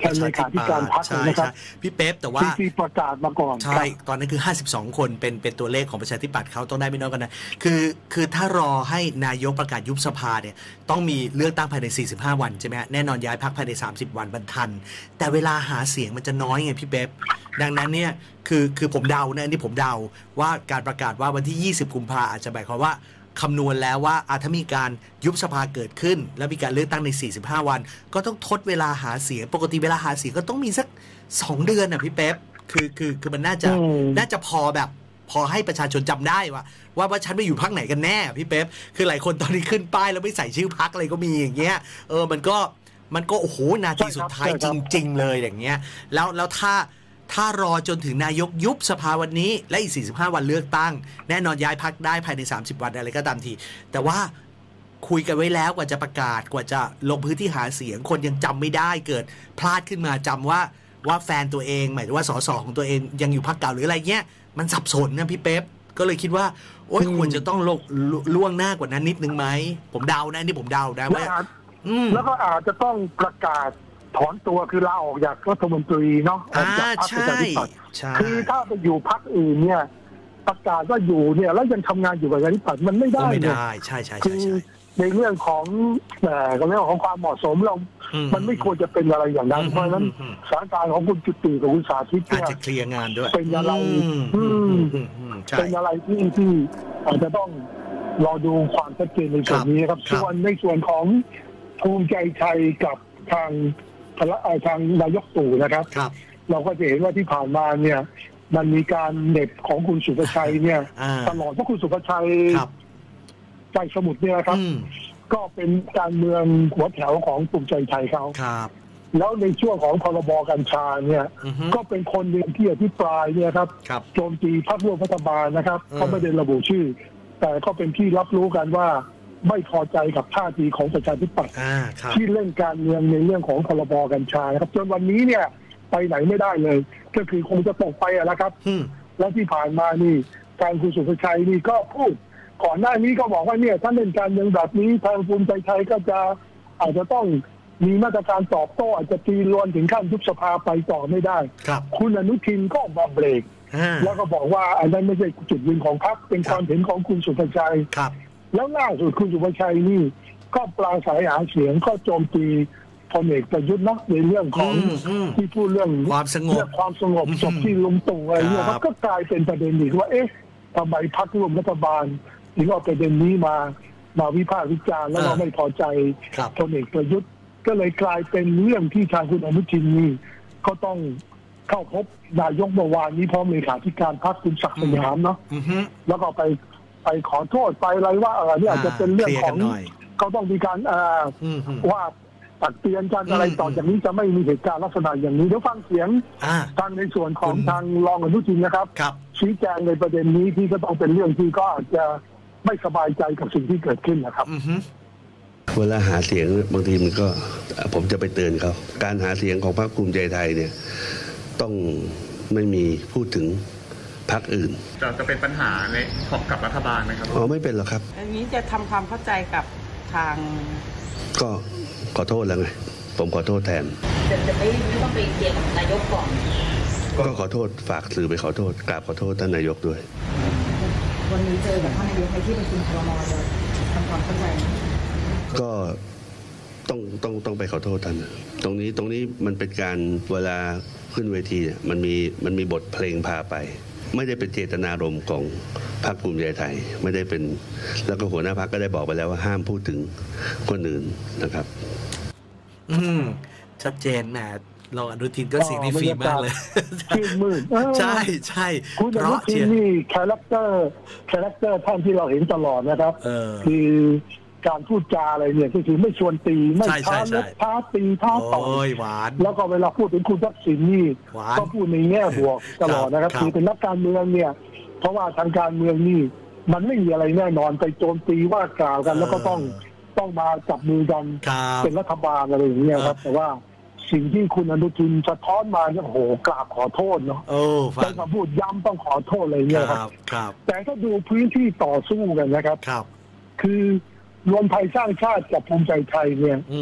[SPEAKER 2] แทนเลขาธิการพรรคนะครับ
[SPEAKER 1] พี่เป๊ปแต่ว่า
[SPEAKER 2] ที่ประกาศมาก่อน
[SPEAKER 1] ใช่ตอนนั้นคือห้าสิบสองคนเป็นเป็นตัวเลขของประชาธิปัตย์เขาต้องได้ไม่น้อยกันนะคือคือถ้ารอให้นายกประกาศยุบสภาเนี่ยต้องมีเลือกตั้งภายในสี่สิบห้าวันใช่ไหมแน่นอนย้ายพรรคภายในสามสิบวันบรรทันแต่เวลาหาเสียงมันจะน้อยไงพี่เป๊ปดังนั้นเนี่ยคือคือผมเดานะนี่ผมเดาว่าการประกาศว่าวันที่ยี่สิบกุมภาอาจจะหมายความว่าคำนวณแล้วว่าถ้ามีการยุบสภาเกิดขึ้นแล้วมีการเลือกตั้งในสี่สิบห้าวันก็ต้องทดเวลาหาเสียงปกติเวลาหาเสียงก็ต้องมีสักสองเดือนน่ะพี่เป๊ปคือคือคือมันน่าจะน่าจะพอแบบพอให้ประชาชนจำได้ว่าว่าว่าฉันไปอยู่พรรคไหนกันแน่พี่เป๊ปคือหลายคนตอนนี้ขึ้นป้ายแล้วไม่ใส่ชื่อพรรคอะไรก็มีอย่างเงี้ยเออมันก็มันก็โอ้โหนาทีสุดท้ายจริงๆเลยอย่างเงี้ยแล้วแล้วถ้าถ้ารอจนถึงนายกยุบสภาวันนี้และอีกสี่สิบห้าวันเลือกตั้งแน่นอนย้ายพรรคได้ภายในสามสิบวันอะไรก็ตามทีแต่ว่าคุยกันไว้แล้วกว่าจะประกาศกว่าจะลงพื้นที่หาเสียงคนยังจำไม่ได้เกิดพลาดขึ้นมาจำว่าว่าแฟนตัวเองหมายถึงว่าสสของตัวเองยังอยู่พรรคเก่าหรืออะไรเงี้ยมันสับสนนะพี่เป๊ปก็เลยคิดว่าโอ๊ยควรจะต้องลงล่วงหน้ากว่านั้นนิดนึงไหมผมเดานะนี่ผมเดานะว่า
[SPEAKER 2] แล้วก็อาจจะต้องประกาศถอนตัวคือลาออกจากรัฐมนตรีเนาะออกจากพรรคประชาธิปัตย์คือถ้าไปอยู่พรรคอื่นเนี่ยประกาศว่าอยู่เนี่ยแล้วยังทำงานอยู่กับประชาธิปัตย์มันไม่ได้
[SPEAKER 1] ไม่ได้ใช่ใช่ใช่
[SPEAKER 2] ในเรื่องของเอ่อเรื่องของความเหมาะสมเรามันไม่ควรจะเป็นอะไรอย่างนั้นเพราะฉะนั้นสถานการณ์ของคุณจุติกับคุณสาธิต
[SPEAKER 1] อาจจะเคลียร์งานด้วย
[SPEAKER 2] เป็นอะไรเป็นอะไรที่ที่อาจจะต้องรอดูความชัดเจนในส่วนนี้ครับส่วนในส่วนของภูมิใจไทยกับทางทางนายกตู่นะครับเราก็จะเห็นว่าที่ผ่านมาเนี่ยมันมีการเน็บของคุณสุภชัยเนี่ยตลอดเพราะคุณสุภชัยใจสมุทรเนี่ยครับก็เป็นการเมืองหัวแถวของภูมิใจไทยเขาแล้วในช่วงของพรบกัญชาเนี่ยก็เป็นคนหนึ่งที่อภิปรายเนี่ยครับโจมตีพรรคร่วมรัฐบาลนะครับเขาไม่ได้ระบุชื่อแต่ก็เป็นที่รับรู้กันว่าไม่พอใจกับท่าทีของประชาธิปัตย์ที่เล่นการเมืองในเรื่องของพรบกัญชาครับจนวันนี้เนี่ยไปไหนไม่ได้เลยก็คือคงจะตกไปแล้วครับและที่ผ่านมานี่การคุณสุภชัยนี่ก็พูดก่อนหน้านี้ก็บอกว่าเนี่ยถ้าเล่นการเมืองแบบนี้ทางภูมิใจไทยก็จะอาจจะต้องมีมาตรการตอบโต้อาจจะตีรวนถึงขั้นยุบสภาไปต่อไม่ได้คุณอนุทินก็มาเบรกแล้วก็บอกว่าอันนั้นไม่ใช่จุดยืนของพรรคเป็นความเห็นของคุณสุภชัยแล้วล่าสุดคุณสุภชัยนี่ก็ปราศัยหาเสียงก็โจมตีพลเอกประยุทธ์นะในเรื่องของที่พูดเรื่อง
[SPEAKER 1] ความสงบ
[SPEAKER 2] ความสงบจบที่ลุงตู่อะไรเนี่ยมันก็กลายเป็นประเด็นอีกว่าเอ๊ะทำไมพรรคร่วมรัฐบาลถึงเอาประเด็นนี้มามาวิพากษ์วิจารณ์แล้วเราไม่พอใจพลเอกประยุทธ์ก็เลยกลายเป็นเรื่องที่ทางคุณอนุทินนี่ก็ต้องเข้าพบนายกเมื่อวานนี้พร้อมเลขาธิการพรรคคุณศักดิ์สยามเนาะแล้วก็ไปไปขอโทษไปอะไรว่าอะไรนี่อาจจะเป็นเรื่องของเขาต้องมีการว่าตักเตือนกันอะไรต่อจากนี้จะไม่มีเหตุการณ์ลักษณะอย่างนี้เดี๋ยวฟังเสียงทางในส่วนของทางรองอนุทินนะครับชี้แจงในประเด็นนี้ที่ก็ต้องเป็นเรื่องที่ก็อาจจะไม่สบายใจกับสิ่งที่เกิดขึ้นนะครับ
[SPEAKER 5] เวลาหาเสียงบางทีมันก็ผมจะไปเตือนเขาการหาเสียงของพรรคภูมิใจไทยเนี่ยต้องไม่มีพูดถึงพรรคอื่น
[SPEAKER 6] จะจะเป็นปัญหาในของกับรัฐบาลไหมครับ
[SPEAKER 5] อ๋อไม่เป็นหรอกครับ
[SPEAKER 7] อันนี้จะทำความเข้าใจกับทาง
[SPEAKER 5] ก็ขอโทษแล้วไงผมขอโทษแทน
[SPEAKER 4] จะจะไม่ไม่ต้องไปเคลียร์กับนายกก่อน
[SPEAKER 5] ก็ขอโทษฝากสื่อไปขอโทษกราบขอโทษท่านนายกด้วย
[SPEAKER 8] วันนี้เจอกับท่านนายกในที่ประชุมครม.จะทำความเข้าใจ
[SPEAKER 5] ก็ต้องต้องต้องไปขอโทษท่านตรงนี้ตรงนี้มันเป็นการเวลาขึ้นเวทีมันมีมันมีบทเพลงพาไปไม่ได้เป็นเจตนารมณ์ของพรรคภูมิใจไทยไม่ได้เป็นแล้วก็หัวหน้าพรรคก็ได้บอกไปแล้วว่าห้ามพูดถึงคนอื่นนะครับ
[SPEAKER 1] อืมชัดเจนแหมรองอนุทินก็เสียงดีฟรีมากเลย
[SPEAKER 2] ชื่นมื่น
[SPEAKER 1] ใช่ใช่
[SPEAKER 2] คุณอนุทินนี่คาแรคเตอร์คาแรคเตอร์ท่านที่เราเห็นตลอดนะครับคือการพูดจาอะไรเนี่ยก็คือไม่ชวนตีไม่ท้าเล็บท้าตีท้าต่อยแล้วก็เวลาพูดถึงคุณทักษิณนี่ก็พูดในแง่บวกตลอดนะครับคือเป็นนักการเมืองเนี่ยเพราะว่าทางการเมืองนี่มันไม่มีอะไรแน่นอนไปโจมตีว่ากล่าวกันแล้วก็ต้องต้องมาจับมือกันเป็นรัฐบาลอะไรอย่างเงี้ยครับแต่ว่าสิ่งที่คุณอนุทินสะท้อนมาเนี่ยโอ้โหกราบขอโทษเนาะต้องคำพูดย้ำต้องขอโทษอะไรเนี่ยครับแต่ถ้าดูพื้นที่ต่อสู้กันนะครับคือรวมไทยสร้างชาติกับภูมิใจไทยเนี่ย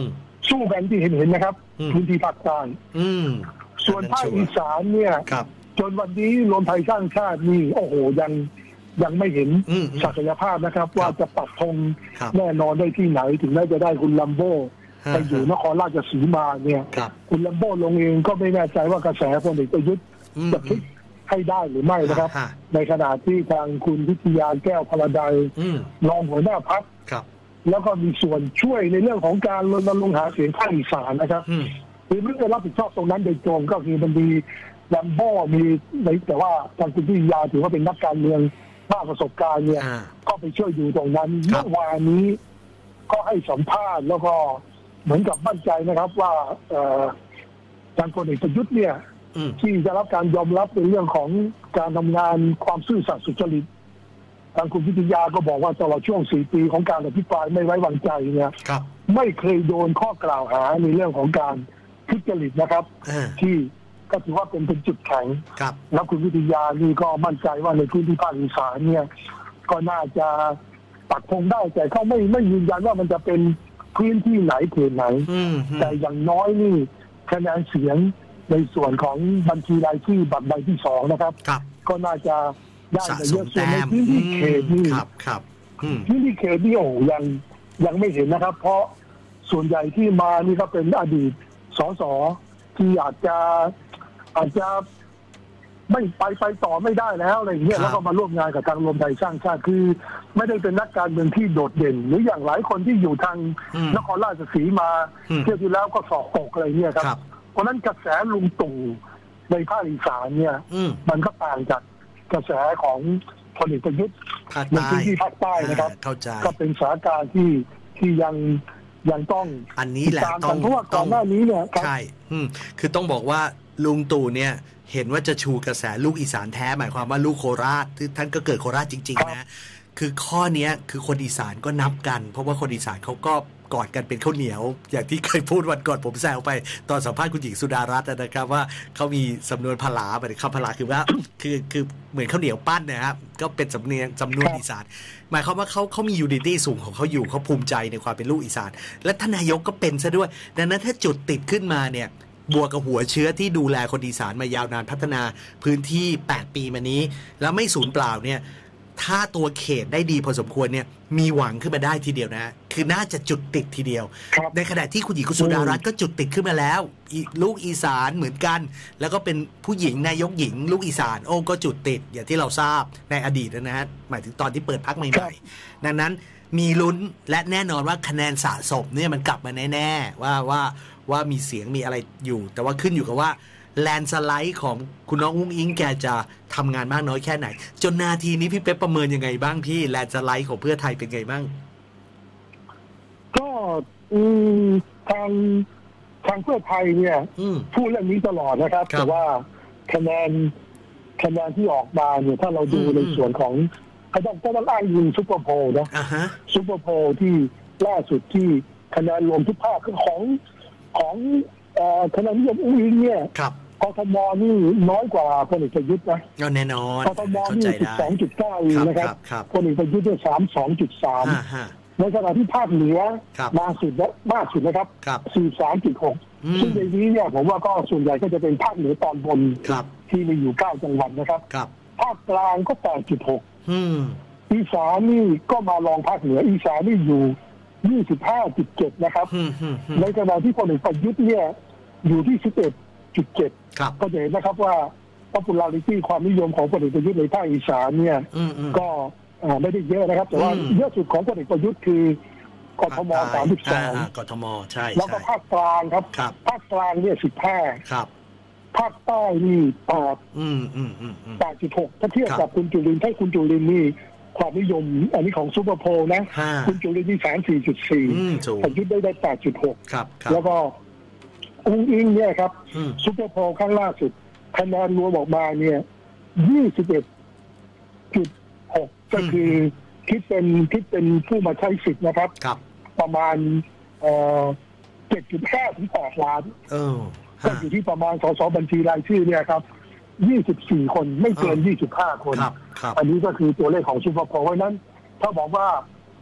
[SPEAKER 2] สู้กันที่เห็นเห็นนะครับพื้นที่ภาคใต้ส่วนภาคอีสานเนี่ยจนวันนี้รวมไทยสร้างชาตินี่โอ้โหยังยังไม่เห็นศักยภาพนะครับว่าจะปักธงแน่นอนได้ที่ไหนถึงแม้จะได้คุณลัมโบ้ไปอยู่นครราชสีมาเนี่ยคุณลัมโบ้ลงเองก็ไม่แน่ใจว่ากระแสพลเอกประยุทธ์จะพลิกให้ได้หรือไม่นะครับในขณะที่ทางคุณวิทยาแก้วพลาไดรองหัวหน้าพรรคแล้วก็มีส่วนช่วยในเรื่องของการรณรงค์หาเสียงภาคอีสานนะครับคือไม่ได้รับผิดชอบตรงนั้นโดยตรงก็คือมันมีลัมโบ้มีแต่ว่าทางคุณวิทยาถือว่าเป็นนักการเมืองมากประสบการณ์เนี่ยก็ไปช่วยอยู่ตรงนั้นเมื่อวานนี้ก็ให้สัมภาษณ์แล้วก็เหมือนกับมั่นใจนะครับว่าทางพลเอกประยุทธ์เนี่ยที่จะรับการยอมรับในเรื่องของการทำงานความซื่อสัตย์สุจริตทางคุณวิทยาก็บอกว่าตลอดช่วงสี่ปีของการอภิปรายไม่ไว้วางใจเนี่ยไม่เคยโดนข้อกล่าวหาในเรื่องของการทุจริตนะครับที่ก็ถือว่าเป็นเป็นจุดแข็งแล้วคุณวิทยานี่ก็มั่นใจว่าในพื้นที่ภาคอีสานเนี่ยก็น่าจะปักธงได้แต่เขาไม่ไม่ยืนยันว่ามันจะเป็นพื้นที่ไหนเขตไหนแต่อย่างน้อยนี่คะแนนเสียงในส่วนของบัญชีรายชื่อบัตรใบที่สองนะครับก็น่าจะได้เยอะส่วนในพื้นที่เขตนี่พื้นที่เขตนี่โอ้ยังยังไม่เห็นนะครับเพราะส่วนใหญ่ที่มานี่ก็เป็นอดีตสสที่อาจจะอาจจะไม่ไปไปต่อไม่ได้แล้วอะไรอย่างเงี้ยแล้วก็มาร่วมงานกับทางรวมไทยสร้างชาติคือไม่ได้เป็นนักการเมืองที่โดดเด่นหรืออย่างหลายคนที่อยู่ทางนครราชสีมาเที่ยวที่แล้วก็สอบตกอะไรเนี่ยครับเพราะนั้นกระแสลุงตู่ในภาคอีสานเนี่ยมันก็ต่างจากกระแสของพลเอกประยุทธ์ในพื้นที่ภาคใต้นะครับก็เป็นสถานการณ์ที่ที่ยังยังต้อง
[SPEAKER 1] อันนี้แหละต้อง
[SPEAKER 2] เพราะว่าก่อนหน้านี้เนี่ย
[SPEAKER 1] ใช่คือต้องบอกว่าลุงตู่เนี่ยเห็นว่าจะชูกระแสลูกอีสานแท้หมายความว่าลูกโคราชที่ท่านก็เกิดโคราชจริงๆนะคือข้อนี้คือคนอีสานก็นับกันเพราะว่าคนอีสานเขาก็กอดกันเป็นข้าวเหนียวอย่างที่เคยพูดวันก่อนผมแซวไปตอนสัมภาษณ์คุณหญิงสุดารัตน์นะครับว่าเขามีสำนวนพลาไปคำพลาคือว่าคือคือเหมือนข้าวเหนียวปั้นนะครับก็เป็นสำเนียงจำนวนอีสานหมายความว่าเขาเขามียูนิตี้สูงของเขาอยู่เขาภูมิใจในความเป็นลูกอีสานและท่านนายกก็เป็นซะด้วยดังนั้นถ้าจุดติดขึ้นมาเนี่ยบวกกับหัวเชื้อที่ดูแลคนอีสานมายาวนานพัฒนาพื้นที่แปดปีมานี้แล้วไม่สูญเปล่าเนี่ยถ้าตัวเขตได้ดีพอสมควรเนี่ยมีหวังขึ้นมาได้ทีเดียวนะคือน่าจะจุดติดทีเดียวในขณะที่คุณหญิงสุดารัตน์ก็จุดติดขึ้นมาแล้วลูกอีสานเหมือนกันแล้วก็เป็นผู้หญิงนายกหญิงลูกอีสานโอ้ก็จุดติดอย่างที่เราทราบในอดีตนะฮะหมายถึงตอนที่เปิดพรรคใหม่ๆดังนั้นมีลุ้นและแน่นอนว่าคะแนนสะสมเนี่ยมันกลับมาแน่ๆว่าว่าว่ามีเสียงมีอะไรอยู่แต่ว่าขึ้นอยู่กับว่าแลนสไลด์ของคุณน้องอุ้งอิงแกจะทำงานมากน้อยแค่ไหนจนนาทีนี้พี่เป๊ปประเมินยังไงบ้างพี่แลนสไลด์ของเพื่อไทยเป็นไงบ้าง
[SPEAKER 2] ก็ทางทางเพื่อไทยเนี่ยพูดเรื่องนี้ตลอดนะครับแต่ว่าคะแนนคะแนนที่ออกมาเนี่ยถ้าเราดูในส่วนของเขาต้องต้องอ้างยิงซุปเปอร์โพลนะซุปเปอร์โพลที่ล่าสุดที่คะแนนรวมทุกภาคคือของของคะแนนนิยมอุ้งอิงเนี่ยกทมนี่น้อยกว่าพลเอกประยุทธ์นะ
[SPEAKER 1] แน่นอน
[SPEAKER 2] กทมนี่สิบสองจุดเก้านะครับพลเอกประยุทธ์เนี่ยสามสองจุดสามในขณะที่ภาคเหนือมาสุดและมากสุดนะครับสี่สามจุดหกซึ่งในนี้เนี่ยผมว่าก็ส่วนใหญ่ก็จะเป็นภาคเหนือตอนบนที่มีอยู่เก้าจังหวัดนะครับภาคกลางก็แปดจุดหกอีสานนี่ก็มาลองภาคเหนืออีสานนี่อยู่ยี่สิบห้าจุดเจ็ดนะครับในขณะที่พลเอกประยุทธ์เนี่ยอยู่ที่สิบเอ็ดจุดเจ็ดก็จะเห็นนะครับว่า popularity ความนิยมของพลเอกประยุทธ์ในภาคอีสานเนี่ยก็ไม่ได้เยอะนะครับแต่ว่าเยอะสุดของพลเอกประยุทธ์คือกทมสามสิบสอง
[SPEAKER 1] กทมใช่
[SPEAKER 2] แล้วก็ภาคกลางครับภาคกลางเนี่ยสิบห้าภาคใต้นี่แปดแปดจุดหกถ้าเทียบกับคุณจุลินทร์ให้คุณจุลินทร์นี่ความนิยมอันนี้ของซูเปอร์โพลนะคุณจุลินทร์นี่สามสี่จุดสี่ประยุทธ์ได้ได้แปดจุดหกแล้วก็อุ้งอิงเนี่ยครับซูเปอร์โพลครั้งล่าสุดคะแนนรวมออกมาเนี่ยยี่สิบเอ็ดจุดหกก็คือคิดเป็นคิดเป็นผู้มาใช้สิทธิ์นะครับประมาณเอ่อเจ็ดจุดห้าถึงแปดล้านก็อยู่ที่ประมาณสสบัญชีรายชื่อเนี่ยครับยี่สิบสี่คนไม่เกินยี่สิบห้าคนอันนี้ก็คือตัวเลขของซูเปอร์โพลไว้นั้นถ้าบอกว่า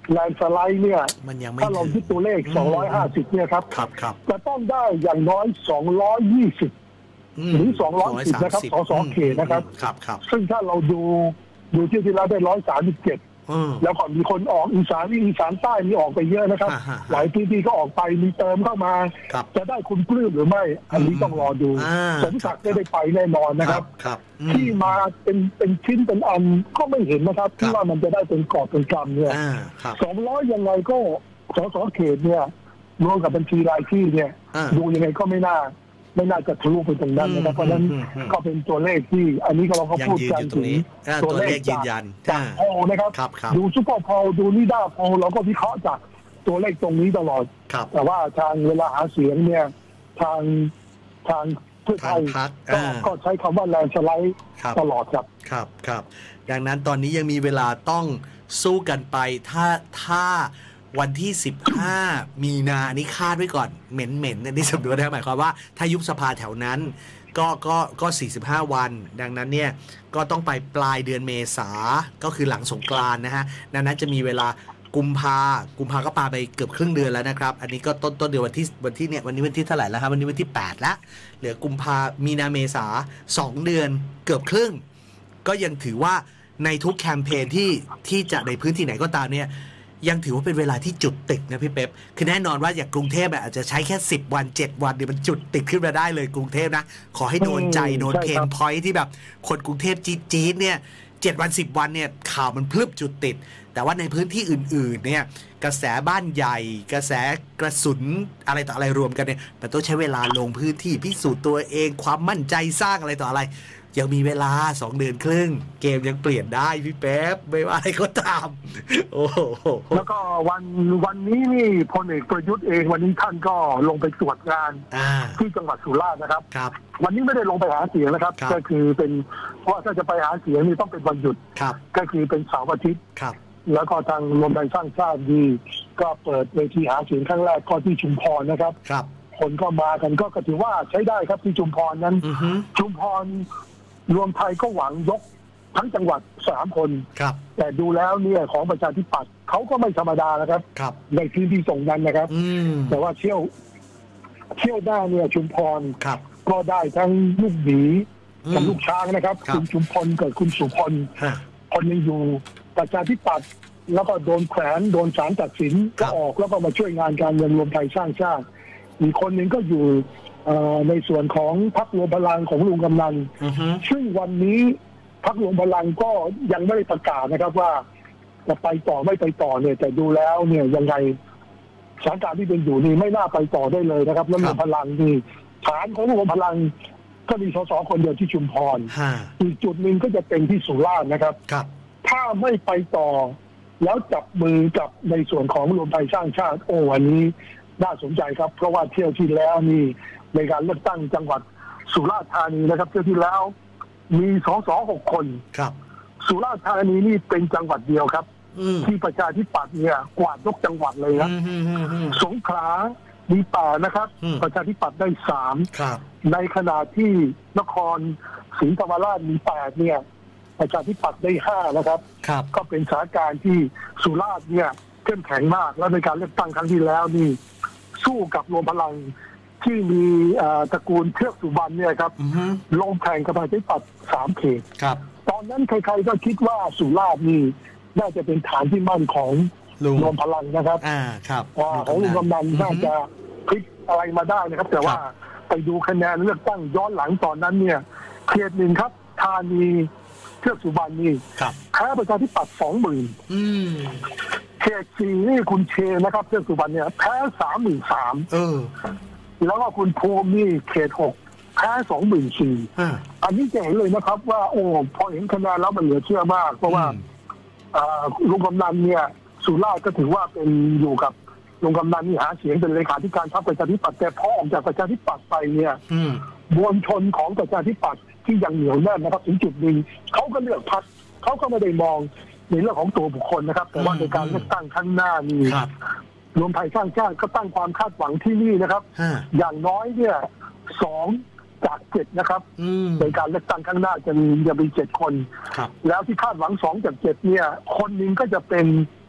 [SPEAKER 2] แลนสไลด์เนี่ย
[SPEAKER 1] มันยังไม่
[SPEAKER 2] ถ้าเราคิดตัวเลขสองร้อยห้าสิบเนี่ยครับ
[SPEAKER 1] ครับครับ
[SPEAKER 2] จะต้องได้อย่างน้อยสองร้อยยี่สิบหรือสองร้อยสิบนะครับสสเขตนะครับ
[SPEAKER 1] ครับครับ
[SPEAKER 2] ซึ่งถ้าเราดูดูที่ที่แล้วได้ร้อยสามสิบเจ็ดแล้วก็มีคนออกอีสานนี่อีสานใต้มีออกไปเยอะนะครับหลายพื้นที่ก็ออกไปมีเติมเข้ามาจะได้คุณปลื้มหรือไม่อันนี้ต้องรอดูสมศักดิ์ไม่ได้ไปแน่นอนนะครับที่มาเป็นเป็นชิ้นเป็นอันก็ไม่เห็นนะครับที่ว่ามันจะได้เป็นกอบเป็นกำเนี่ยสองร้อยยังไงก็สสเขตเนี่ยรวมกับบัญชีรายชื่อเนี่ยดูยังไงก็ไม่น่าไม่น่าจะทะลุไปตรงนั้นนะครับเพราะฉะนั้นก็เป็นตัวเลขที่อันนี้ก็เราก็พูดกันถึง
[SPEAKER 1] ตัวเลขยืนยัน
[SPEAKER 2] จากโพลนะครับดูซุปเปอร์โพลดูนิด้าโพลเราก็วิเคราะห์จากตัวเลขตรงนี้ตลอดแต่ว่าทางเวลาหาเสียงเนี่ยทางทางเพื่อไทยก็ใช้คำว่าแลนด์สไลด์ตลอดครับ
[SPEAKER 1] ครับครับดังนั้นตอนนี้ยังมีเวลาต้องสู้กันไปถ้าถ้าวันที่สิบห้ามีนาอันนี้คาดไว้ก่อนเหม็นเหม็นอันนี้สำนวนนะครับหมายความว่าถ้ายุบสภาแถวนั้นก็ก็ก็สี่สิบห้าวันดังนั้นเนี่ยก็ต้องไปปลายเดือนเมษาก็คือหลังสงกรานต์นะฮะดังนั้นจะมีเวลากุมภากุมภาก็ปาไปเกือบครึ่งเดือนแล้วนะครับอันนี้ก็ต้นต้นเดือนวันที่วันที่เนี่ยวันนี้วันที่เท่าไหร่แล้วครับวันนี้วันที่แปดแล้วเหลือกุมภามีนาเมษาสองเดือนเกือบครึ่งก็ยังถือว่าในทุกแคมเปญที่ที่จะในพื้นที่ไหนก็ตามเนี่ยยังถือว่าเป็นเวลาที่จุดติดนะพี่เป๊ปคือแน่นอนว่าอย่างกรุงเทพอาจจะใช้แค่สิบวันเจ็ดวันเดี๋ยวมันจุดติดขึ้นมาได้เลยกรุงเทพนะขอให้โดนใจโดนเพนพอยท์ที่แบบคนกรุงเทพจี๊ดๆเนี่ยเจ็ดวันสิบวันเนี่ยข่าวมันพลึบจุดติดแต่ว่าในพื้นที่อื่นๆเนี่ยกระแสบ้านใหญ่กระแสกระสุนอะไรต่ออะไรรวมกันเนี่ยมันต้องใช้เวลาลงพื้นที่พิสูจน์ตัวเองความมั่นใจสร้างอะไรต่ออะไรยังมีเวลาสองเดือนครึ่งเกมยังเปลี่ยนได้พี่แป๊บไม่ว่าอะไรก็ตามโอ้โห
[SPEAKER 2] แล้วก็วันวันนี้นี่พลเอกประยุทธ์เองวันนี้ท่านก็ลงไปตรวจงานที่จังหวัดสุราษฎร์นะครับ
[SPEAKER 1] ครับ
[SPEAKER 2] วันนี้ไม่ได้ลงไปหาเสียงนะครับก็คือเป็นเพราะถ้าจะไปหาเสียงนี่ต้องเป็นวันหยุดก็คือเป็นเสาร์อาทิตย์แล้วก็ทางรวมไทยสร้างชาติดีก็เปิดเวทีหาเสียงครั้งแรกก็ที่ชุมพรนะครับคนก็มากันก็ถือว่าใช้ได้ครับที่ชุมพรนั้นชุมพรรวมไทยก็หวังยกทั้งจังหวัดสามคนแต่ดูแล้วเนี่ยของประชาธิปัตย์เขาก็ไม่ธรรมดานะครับในพื้นที่ตรงนั้นนะครับแต่ว่าเชี่ยวเชี่ยวหน้าเนี่ยชุมพรก็ได้ทั้งลูกหมีกับลูกช้างนะครับคุณชุมพลกับคุณสุพลคนนึงอยู่ประชาธิปัตย์แล้วก็โดนแขวนโดนศาลตัดสินก็ออกแล้วก็มาช่วยงานการเมืองรวมไทยสร้างชาติอีกคนนึงก็อยู่ในส่วนของพรรครวมพลังของลุงกำนันซึ่งวันนี้พรรครวมพลังก็ยังไม่ได้ประกาศนะครับว่าจะไปต่อไม่ไปต่อเนี่ยแต่ดูแล้วเนี่ยยังไงสถานการณ์ที่เป็นอยู่นี่ไม่น่าไปต่อได้เลยนะครับแล้วรวมพลังนี่ฐานของรวมพลังก็มีสสคนเดียวที่ชุมพรอีกจุดหนึ่งก็จะเป็นที่สุราษฎร์นะครับถ้าไม่ไปต่อแล้วจับมือกับในส่วนของรวมไทยสร้างชาติโอ้วันนี้น่าสนใจครับเพราะว่าเที่ยวที่แล้วนี่ในการเลือกตั้งจังหวัดสุราษฎร์ธานีนะครับเที่ยวที่แล้วมีสสหกคน
[SPEAKER 1] ครับ
[SPEAKER 2] สุราษฎร์ธานีนี่เป็นจังหวัดเดียวครับที่ประชาธิปัตย์เนี่ยกวาดยกจังหวัดเลยครับสงขลามีแปดนะครับประชาธิปัตย์ได้สามในขณะที่นครศรีธรรมราชมีแปดเนี่ยประชาธิปัตย์ได้ห้านะครับก็เป็นสถานการณ์ที่สุราษฎร์เนี่ยเข้มแข็งมากและในการเลือกตั้งครั้งที่แล้วนี่สู้กับรวมพลังที่มีตระกูลเทือกสุบรรณเนี่ยครับลงแข่งกับประชาธิปัตย์สามเขตตอนนั้นใครๆก็คิดว่าสุราษฎร์นี่น่าจะเป็นฐานที่มั่นของรวมพลังนะครับของลุงกำนันน่าจะพลิกอะไรมาได้นะครับแต่ว่าไปดูคะแนนเลือกตั้งย้อนหลังตอนนั้นเนี่ยเขตหนึ่งครับธานีเทือกสุบรรณนี่แพ้ประชาธิปัตย์สองหมื่นเขตสี่นี่คุณเชนะครับเทือกสุบรรณเนี่ยแพ้สามหมื่นสามแล้วก็คุณภูมินี่เขตหกแพ้สองหมื่นสี่อันนี้จะเห็นเลยนะครับว่าโอ้พอเห็นคะแนนแล้วมันเหลือเชื่อมากเพราะว่าลุงกำนันเนี่ยสุราษฎร์ก็ถือว่าเป็นอยู่กับลุงกำนันนี่หาเสียงเป็นเลขาธิการพรรคประชาธิปัตย์แต่พอออกจากประชาธิปัตย์ไปเนี่ยมวลชนของประชาธิปัตย์ที่ยังเหนียวแน่นนะครับถึงจุดหนึ่งเขาก็เลือกพรรคเขาก็ไม่ได้มองในเรื่องของตัวบุคคลนะครับแต่ว่าในการเลือกตั้งข้างหน้านี่รวมไทยสร้างชาติก็ตั้งความคาดหวังที่นี่นะครับอย่างน้อยเนี่ยสองจากเจ็ดนะครับในการเลือกตั้งข้างหน้าจะมีจะมีเจ็ดคนแล้วที่คาดหวังสองจากเจ็ดเนี่ยคนหนึ่งก็จะเป็นเพราะว่า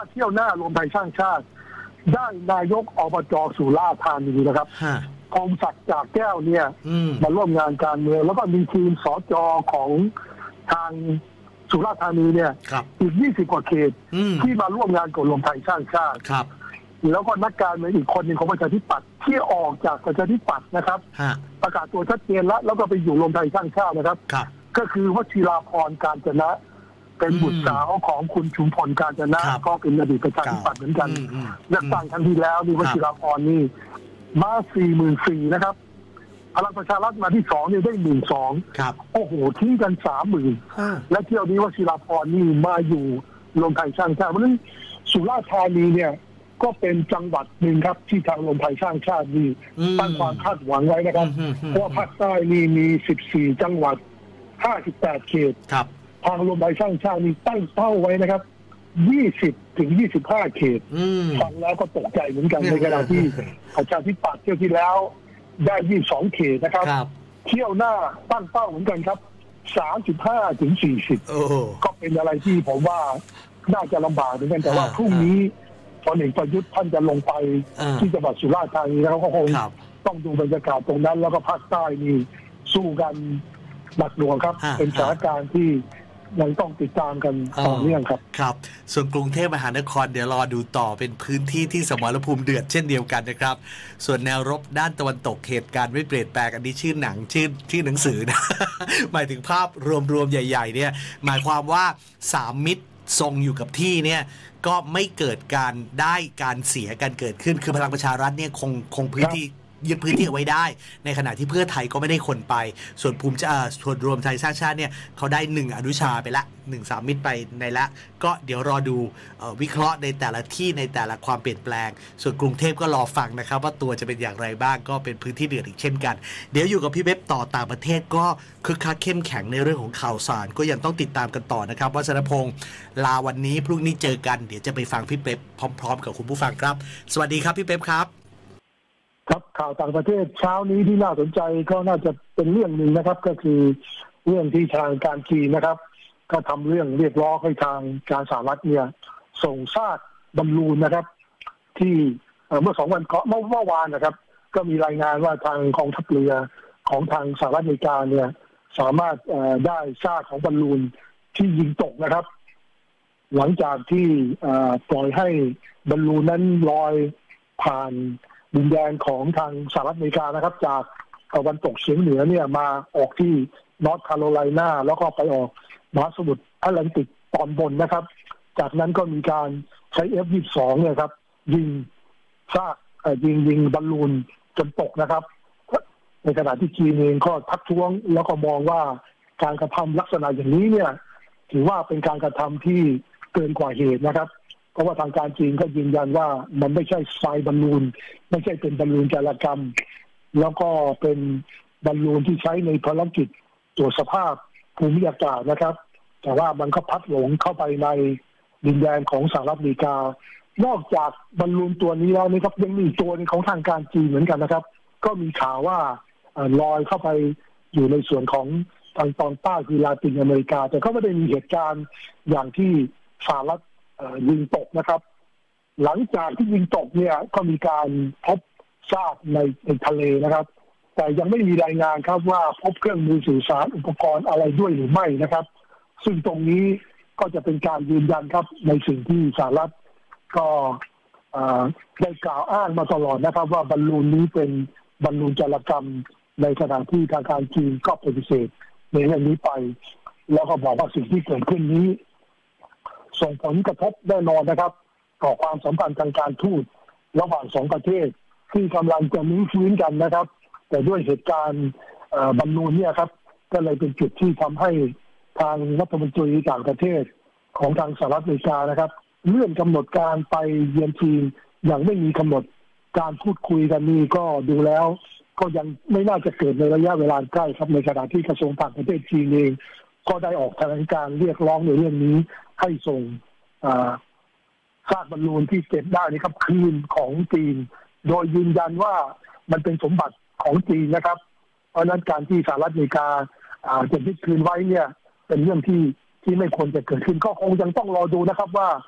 [SPEAKER 2] เที่ยวหน้ารวมไทยสร้างชาติได้นายกอบจสุราษฎร์ธานีนะครับกรมศักดิ์จากแก้วเนี่ยมาร่วมงานการเมืองแล้วก็มีทีมสจของทางสุราษฎร์ธานีเนี่ยอีกยี่สิบกว่าเขตที่มาร่วมงานกับรวมไทยสร้างชาติแล้วก็นักการเมืองอีกคนหนึ่งของประชาธิปัตย์ที่ออกจากประชาธิปัตย์นะครับประกาศตัวชัดเจนแล้วแล้วก็ไปอยู่รวมไทยสร้างชาตินะครับก็คือวชิราพรกาญจนะเป็นบุตรสาวของคุณชุมพลกาญจนะก็เป็นอดีตประชาธิปัตย์เหมือนกันเลือกตั้งครั้งที่แล้วนี่วชิราพรนี่มาสี่หมื่นสี่นะครับพลังประชารัฐมาที่สองนี่ได้หมื่นสองโอ้โหทิ้งกันสามหมื่นและเที่ยวนี้วชิราพรนี่มาอยู่รวมไทยสร้างชาติเพราะฉะนั้นสุราษฎร์ธานีเนี่ยก็เป็นจังหวัดหนึ่งครับที่ทางรวมไทยสร้างชาตินี่ตั้งความคาดหวังไว้นะครับเพราะว่าภาคใต้นี่มีสิบสี่จังหวัดห้าสิบแปดเขตทางรวมไทยสร้างชาตินี่ตั้งเป้าไว้นะครับยี่สิบถึงยี่สิบห้าเขตฟังแล้วก็ตกใจเหมือนกันในขณะที่ประชาธิปัตย์เที่ยวที่แล้วได้ยี่สิบสองเขตนะครับเที่ยวหน้าตั้งเป้าเหมือนกันครับสามสิบห้าถึงสี่สิบก็เป็นอะไรที่ผมว่าน่าจะลำบากเหมือนกันแต่ว่าพรุ่งนี้พลเอกประยุทธ์ท่านจะลงไปที่จังหวัดสุราษฎร์ธานีแล้วก็คงต้องดูบรรยากาศตรงนั้นแล้วก็ภาคใต้นี่สู้กันหนักหน่วงครับเป็นสถานการณ์ที่ยังต้องติดตามกันต่อเนื่องครับ
[SPEAKER 1] ครับส่วนกรุงเทพมหานครเดี๋ยวรอดูต่อเป็นพื้นที่ที่สมรภูมิเดือดเช่นเดียวกันนะครับส่วนแนวรบด้านตะวันตกเหตุการณ์ไม่เปลี่ยนแปลงอันนี้ชื่อหนังชื่อชื่อหนังสือนะ หมายถึงภาพรวมๆใหญ่ๆเนี่ยหมายความว่าสามมิตรทรงอยู่กับที่เนี่ยก็ไม่เกิดการได้การเสียกันเกิดขึ้นคือพลังประชารัฐเนี่ยคงคงพื้นที่ยึดพื้นที่เอาไว้ได้ในขณะที่เพื่อไทยก็ไม่ได้คนไปส่วนภูมิใจส่วนรวมไทยสร้างชาติเนี่ยเขาได้หนึ่งอนุชาไปละหนึ่งสามมิตรไปในละก็เดี๋ยวรอดูวิเคราะห์ในแต่ละที่ในแต่ละความเปลี่ยนแปลงส่วนกรุงเทพก็รอฟังนะครับว่าตัวจะเป็นอย่างไรบ้างก็เป็นพื้นที่เดือดอีกเช่นกันเดี๋ยวอยู่กับพี่เว็บต่อต่างประเทศก็คึกคักเข้มแข็งในเรื่องของข่าวสารก็ยังต้องติดตามกันต่อนะครับวัชรพงศ์ลาวันนี้พรุ่งนี้เจอกันเดี๋ยวจะไปฟังพี่เป๊ปพร้อมๆกับคุณผู้ฟังครับสวัสดีครับพี่เป๊ปครับ
[SPEAKER 2] ครับข่าวต่างประเทศเช้านี้ที่น่าสนใจก็น่าจะเป็นเรื่องหนึ่งนะครับก็คือเรื่องที่ทางการจีนนะครับก็ทำเรื่องเรียกร้องให้ทางการสหรัฐเนี่ยส่งซากบอลลูนนะครับที่เมื่อสองวันก่อนเมื่อวานนะครับก็มีรายงานว่าทางกองทัพเรือของทางสหรัฐอเมริกาเนี่ยสามารถได้ซากของบอลลูนที่ยิงตกนะครับหลังจากที่ปล่อยให้บอลลูนนั้นลอยผ่านดินแดนของทางสหรัฐอเมริกานะครับจากตะวันตกเฉียงเหนือเนี่ยมาออกที่นอร์ทแคโรไลนาแล้วก็ไปออกมหาสมุทรแอตแลนติกตอนบนนะครับจากนั้นก็มีการใช้ เอฟ ยี่สิบสอง เนี่ยครับยิงซากยิงยิงบอลลูนจนตกนะครับในขณะที่จีนเองก็ทักท้วงแล้วก็มองว่าการกระทำลักษณะอย่างนี้เนี่ยถือว่าเป็นการกระทำที่เกินกว่าเหตุนะครับเพราะว่าทางการจีนก็ยืนยันว่ามันไม่ใช่ไฟบอลลูนไม่ใช่เป็นบอลลูนจารกรรมแล้วก็เป็นบอลลูนที่ใช้ในภารกิจตรวจสภาพภูมิอากาศนะครับแต่ว่ามันก็พัดหลงเข้าไปในดินแดนของสหรัฐอเมริกานอกจากบอลลูนตัวนี้แล้วนะครับยังมีตัวนึงของทางการจีนเหมือนกันนะครับก็มีข่าวว่าลอยเข้าไปอยู่ในส่วนของทางตอนใต้คือลาตินอเมริกาแต่ก็ไม่ได้มีเหตุการณ์อย่างที่สหรัฐยิงตกนะครับหลังจากที่ยิงตกเนี่ยก็มีการพบซากในในทะเลนะครับแต่ยังไม่มีรายงานครับว่าพบเครื่องมือสื่อสารอุปกรณ์อะไรด้วยหรือไม่นะครับซึ่งตรงนี้ก็จะเป็นการยืนยันครับในสิ่งที่สหรัฐก็ได้กล่าวอ้างมาตลอดนะครับว่าบอลลูนนี้เป็นบอลลูนจารกรรมในขณะที่ทางการจีนก็ปฏิเสธในเรื่องนี้ไปแล้วก็บอกว่าสิ่งที่เกิดขึ้นนี้ส่งผลกระทบแน่นอนนะครับต่อความสัมพันธ์ทางการทูตระหว่างสองประเทศที่กำลังจะมีฟื้นกันนะครับแต่ด้วยเหตุการณ์บอลลูนเนี่ยครับก็เลยเป็นจุดที่ทำให้ทางรัฐมนตรีต่างประเทศของทางสหรัฐอเมริกานะครับเลื่อนกำหนดการไปเยือนจีนอย่างไม่มีกำหนดการพูดคุยกันนี้ก็ดูแล้วก็ยังไม่น่าจะเกิดในระยะเวลาใกล้ครับในขณะที่กระทรวงต่างประเทศจีนเองก็ได้ออกแถลงการเรียกร้องในเรื่องนี้ให้ส่งซากบอลลูนที่เก็บได้นี่ครับคืนของจีนโดยยืนยันว่ามันเป็นสมบัติของจีนนะครับเพราะนั้นการที่สหรัฐอเมริกาจะยึดคืนไว้เนี่ยเป็นเรื่องที่ที่ไม่ควรจะเกิดขึ้นก็คงยังต้องรอดูนะครับว่า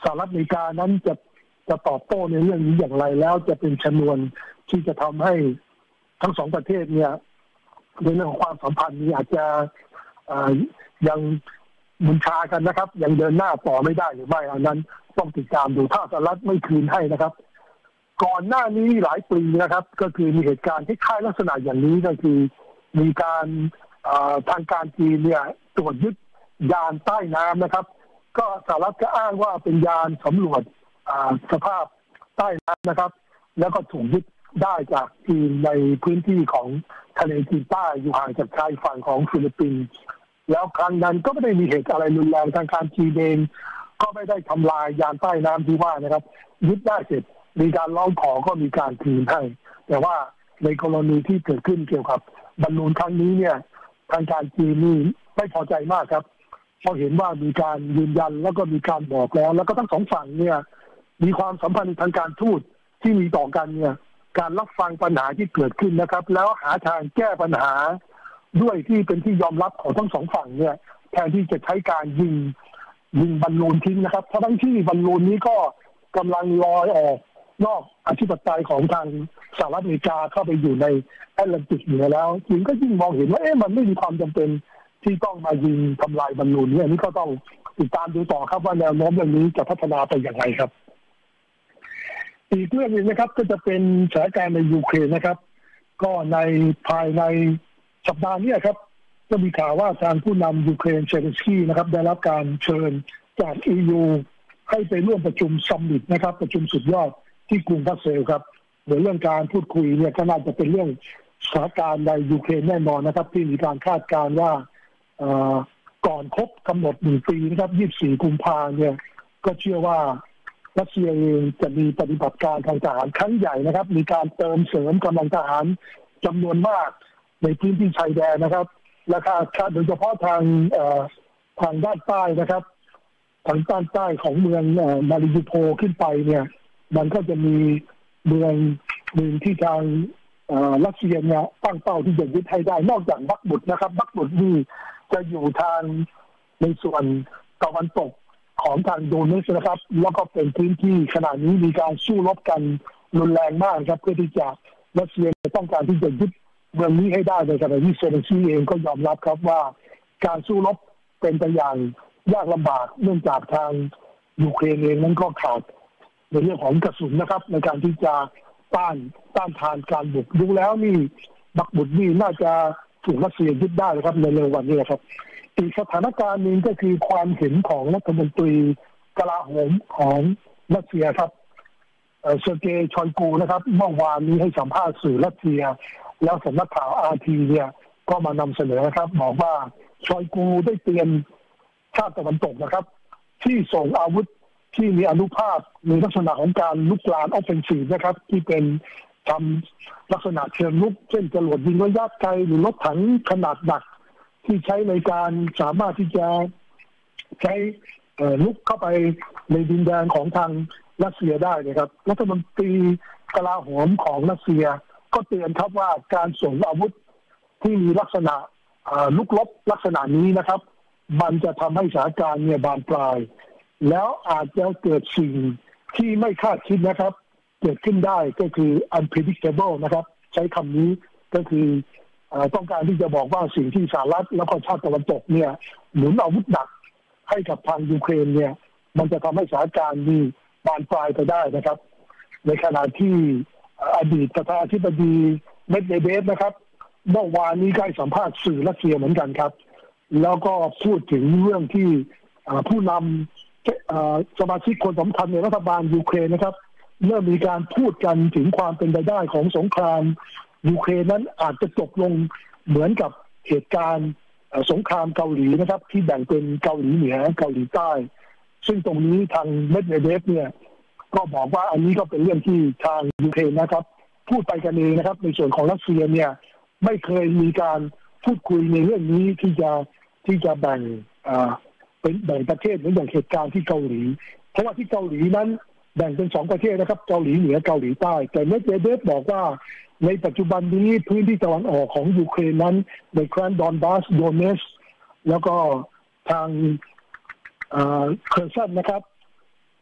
[SPEAKER 2] สหรัฐอเมริกานั้นจะจะตอบโต้ในเรื่องนี้อย่างไรแล้วจะเป็นชนวนที่จะทำให้ทั้งสองประเทศเนี่ยในเรื่องของความสัมพันธ์นี้อาจจะยังมุนชากันนะครับยังเดินหน้าต่อไม่ได้หรือไม่อันนั้นต้องติดตามดูถ้าสหรัฐไม่คืนให้นะครับก่อนหน้านี้หลายปีนะครับก็คือมีเหตุการณ์ที่คล้ายลักษณะอย่างนี้ก็คือมีการทางการจีนเนี่ยตรวจยึดยานใต้น้ำนะครับก็สหรัฐก็อ้างว่าเป็นยานสำรวจสภาพใต้น้ำนะครับแล้วก็ถูกยึดได้จากจีนในพื้นที่ของทะเลจีนใต้อยู่ห่างจากชายฝั่งของฟิลิปปินส์แล้วครั้งนั้นก็ไม่ได้มีเหตุอะไรรุนแรงทางการจีนเองก็ไม่ได้ทำลายยานใต้น้ำที่ว่านะครับยึดได้เสร็จมีการร้องขอก็มีการคืนให้แต่ว่าในกรณีที่เกิดขึ้นเกี่ยวกับบอลลูนครั้งนี้เนี่ยทางการจีนนี่ไม่พอใจมากครับเพราะเห็นว่ามีการยืนยันแล้วก็มีการบอกแล้วแล้วก็ทั้งสองฝั่งเนี่ยมีความสัมพันธ์ทางการทูตที่มีต่อกันเนี่ยการรับฟังปัญหาที่เกิดขึ้นนะครับแล้วหาทางแก้ปัญหาด้วยที่เป็นที่ยอมรับของทั้งสองฝั่งเนี่ยแทนที่จะใช้การยิงยิงบอลลูนทิ้งนะครับเพราะทั้งที่บอลลูนนี้ก็กำลังลอยออกนอกอธิปไตยของทางสหรัฐอเมริกาเข้าไปอยู่ในแอตแลนติกเหนือแล้วจีนก็ยิ่งมองเห็นว่าเอ๊ะมันไม่มีความจำเป็นที่ต้องมายิงทำลายบอลลูนเนี่ยนี่ก็ต้องติดตามดูต่อครับว่าแนวโน้มเรื่องนี้จะพัฒนาไปอย่างไรครับอีกเรื่องนึงนะครับก็จะเป็นสถานการณ์ในยูเครนนะครับก็ในภายในสัปดาห์นี้ครับก็มีข่าวว่าทางผู้นำยูเครนเซเลนสกี้นะครับได้รับการเชิญจาก อี ยู ให้ไปร่วมประชุมซัมมิตนะครับประชุมสุดยอดที่กรุงบรัสเซลส์ครับโดยเรื่องการพูดคุยเนี่ยก็น่าจะเป็นเรื่องสถานการณ์ในยูเครนแน่นอนนะครับที่มีการคาดการณ์ว่าก่อนครบกำหนดหนึ่งปีนะครับยี่สิบสี่กุมภาพันธ์เนี่ยก็เชื่อว่ารัสเซียเองจะมีปฏิบัติการทางทหารครั้งใหญ่นะครับมีการเติมเสริมกำลังทหารจำนวนมากในพื้นที่ชายแดนนะครับและคาดโดยเฉพาะทางทางด้านใต้นะครับทางด้านใต้ของเมืองมาริอูโพลขึ้นไปเนี่ยมันก็จะมีเมืองหนึ่งที่ทางรัสเซียเนี่ยตั้งเป้าที่จะยึดให้ได้นอกจากบักบุตนะครับบักบุตนี่จะอยู่ทางในส่วนตะวันตกของทางโดเนสนะครับแล้วก็เป็นพื้นที่ขณะนี้มีการสู้รบกันรุนแรงมากครับเพื่อที่จะรัสเซียต้องการที่จะยึดเมืองนี้ให้ได้ในขณะที่เซเลนสกี้เองก็ยอมรับครับว่าการสู้รบเป็นไปอย่างยากลำบากเนื่องจากทางยูเครนเองนั้นก็ขาดในเรื่องของกระสุนนะครับในการที่จะต้านต้านทานการบุกดูแล้วนี่บักบุตนี่น่าจะถูกรัสเซียยึดได้นะครับในเร็ววันนี้ครับอีกสถานการณ์หนึ่งก็คือความเห็นของรัฐมนตรีกลาโหมของรัสเซียครับเซอร์เกย์ชอยกูนะครับเมื่อวานนี้ให้สัมภาษณ์สื่อรัสเซียแล้วสำนักข่าว อาร์ ที เนี่ยก็มานำเสนอครับบอกว่าชอยกูได้เตือนชาติตะวันตกนะครับที่ส่งอาวุธที่มีอนุภาพในลักษณะของการลุกลามออฟเฟนซีฟนะครับที่เป็นทำลักษณะเชิงลุกเช่นจรวดยิงระยะไกลหรือรถถังขนาดหนักที่ใช้ในการสามารถที่จะใช้ลุกเข้าไปในดินแดนของทางรัสเซียได้นะครับรัฐมนตรีกลาโหมของรัสเซียก็เตือนครับว่าการส่งอาวุธที่มีลักษณะลุกลบลักษณะนี้นะครับมันจะทำให้สถานการณ์เนี่ยบานปลายแล้วอาจจะเกิดสิ่งที่ไม่คาดคิดนะครับเกิดขึ้นได้ก็คือ unpredictable นะครับใช้คำนี้ก็คือต้องการที่จะบอกว่าสิ่งที่สหรัฐแล้วก็ชาติตะวันตกเนี่ยหนุนอาวุธหนักให้กับทางยูเครนเนี่ยมันจะทำให้สถานการณ์นี้บานปลายไปได้นะครับในขณะที่อดีตประธานาธิบดีเมดเวเดฟนะครับเมื่อวานนี้ได้สัมภาษณ์สื่อรัสเซียเหมือนกันครับแล้วก็พูดถึงเรื่องที่ผู้นำสมาชิกคนสำคัญในรัฐบาลยูเครนนะครับเริ่มมีการพูดกันถึงความเป็นไปได้ของสงครามยูเครนนั้นอาจจะจบลงเหมือนกับเหตุการณ์สงครามเกาหลีนะครับที่แบ่งเป็นเกาหลีเหนือเกาหลีใต้ซึ่งตรงนี้ทางเมดเวเดฟเนี่ยก็บอกว่าอันนี้ก็เป็นเรื่องที่ทางยูเครนนะครับพูดไปกันเองนะครับในส่วนของรัสเซียเนี่ยไม่เคยมีการพูดคุยในเรื่องนี้ที่จะที่จะแบ่งเป็นแบ่งประเทศเหมือนอย่างเหตุการณ์ที่เกาหลีเพราะว่าที่เกาหลีนั้นแบ่งเป็นสองประเทศนะครับเกาหลีเหนือเกาหลีใต้แต่เมดเวเดฟบอกว่าในปัจจุบันนี้พื้นที่ตะวันออกของยูเครนนั้นในแคว้นดอนบาสโดเนสแล้วก็ทางเคอร์ซันนะครับ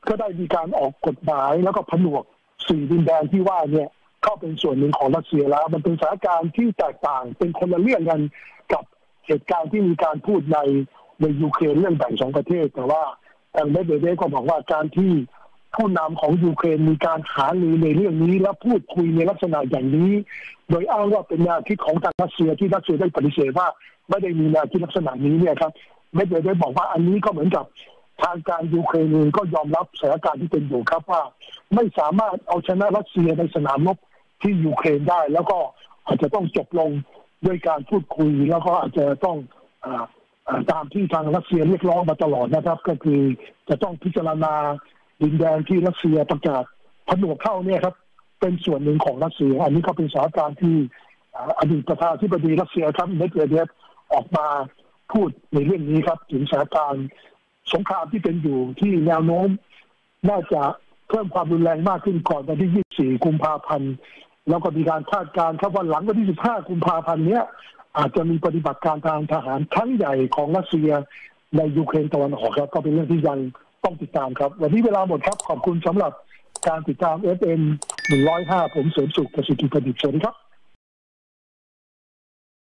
[SPEAKER 2] ก็ได้มีการออกกฎหมายแล้วก็ผนวกสี่ดินแดนที่ว่าเนี่ยเข้าเป็นส่วนหนึ่งของรัสเซียแล้วมันเป็นสถานการณ์ที่แตกต่างเป็นคนละเรื่องกันกับเหตุการณ์ที่มีการพูดในในยูเครนเรื่องแบ่งสองประเทศแต่ว่าทางเมดเวเดฟก็บอกว่าการที่ผู้นำของยูเครนมีการหารือในเรื่องนี้และพูดคุยในลักษณะอย่างนี้โดยอ้างว่าเป็นแนวคิดของทางรัสเซียที่รัสเซียได้ปฏิเสธว่าไม่ได้มีแนวคิดลักษณะนี้เนี่ยครับเมดเวเดฟบอกว่าอันนี้ก็เหมือนกับทางการยูเครนเองก็ยอมรับสถานการณ์ที่เป็นอยู่ครับว่าไม่สามารถเอาชนะรัสเซียในสนามรบที่ยูเครนได้แล้วก็อาจจะต้องจบลงด้วยการพูดคุยแล้วก็อาจจะต้องตามที่ทางรัสเซียเรียกร้องมาตลอดนะครับก็คือจะต้องพิจารณาดินแดนที่รัสเซียประกาศผนวกเข้าเนี่ยครับเป็นส่วนหนึ่งของรัสเซียอันนี้ก็เป็นสถานการณ์ที่อดีตประธานาธิบดีรัสเซียครับเมดเวเดฟออกมาพูดในเรื่องนี้ครับถึงสถานการณ์สงครามที่เป็นอยู่ที่แนวโน้มน่าจะเพิ่มความรุนแรงมากขึ้นก่อนวันที่ยี่สิบสี่กุมภาพันธ์แล้วก็มีการคาดการณ์ครับว่าหลังวันที่สิบห้ากุมภาพันธ์เนี้ยอาจจะมีปฏิบัติการทางทหารครั้งใหญ่ของรัสเซียในยูเครนตะวันออกครับก็เป็นเรื่องที่ยังต้องติดตามครับวันนี้เวลาหมดครับขอบคุณสำหรับการติดตาม เอฟ เอ็ม หนึ่งร้อยห้าผมเสริมสุขประสิทธิประดิษฐ์สวัสดีครับ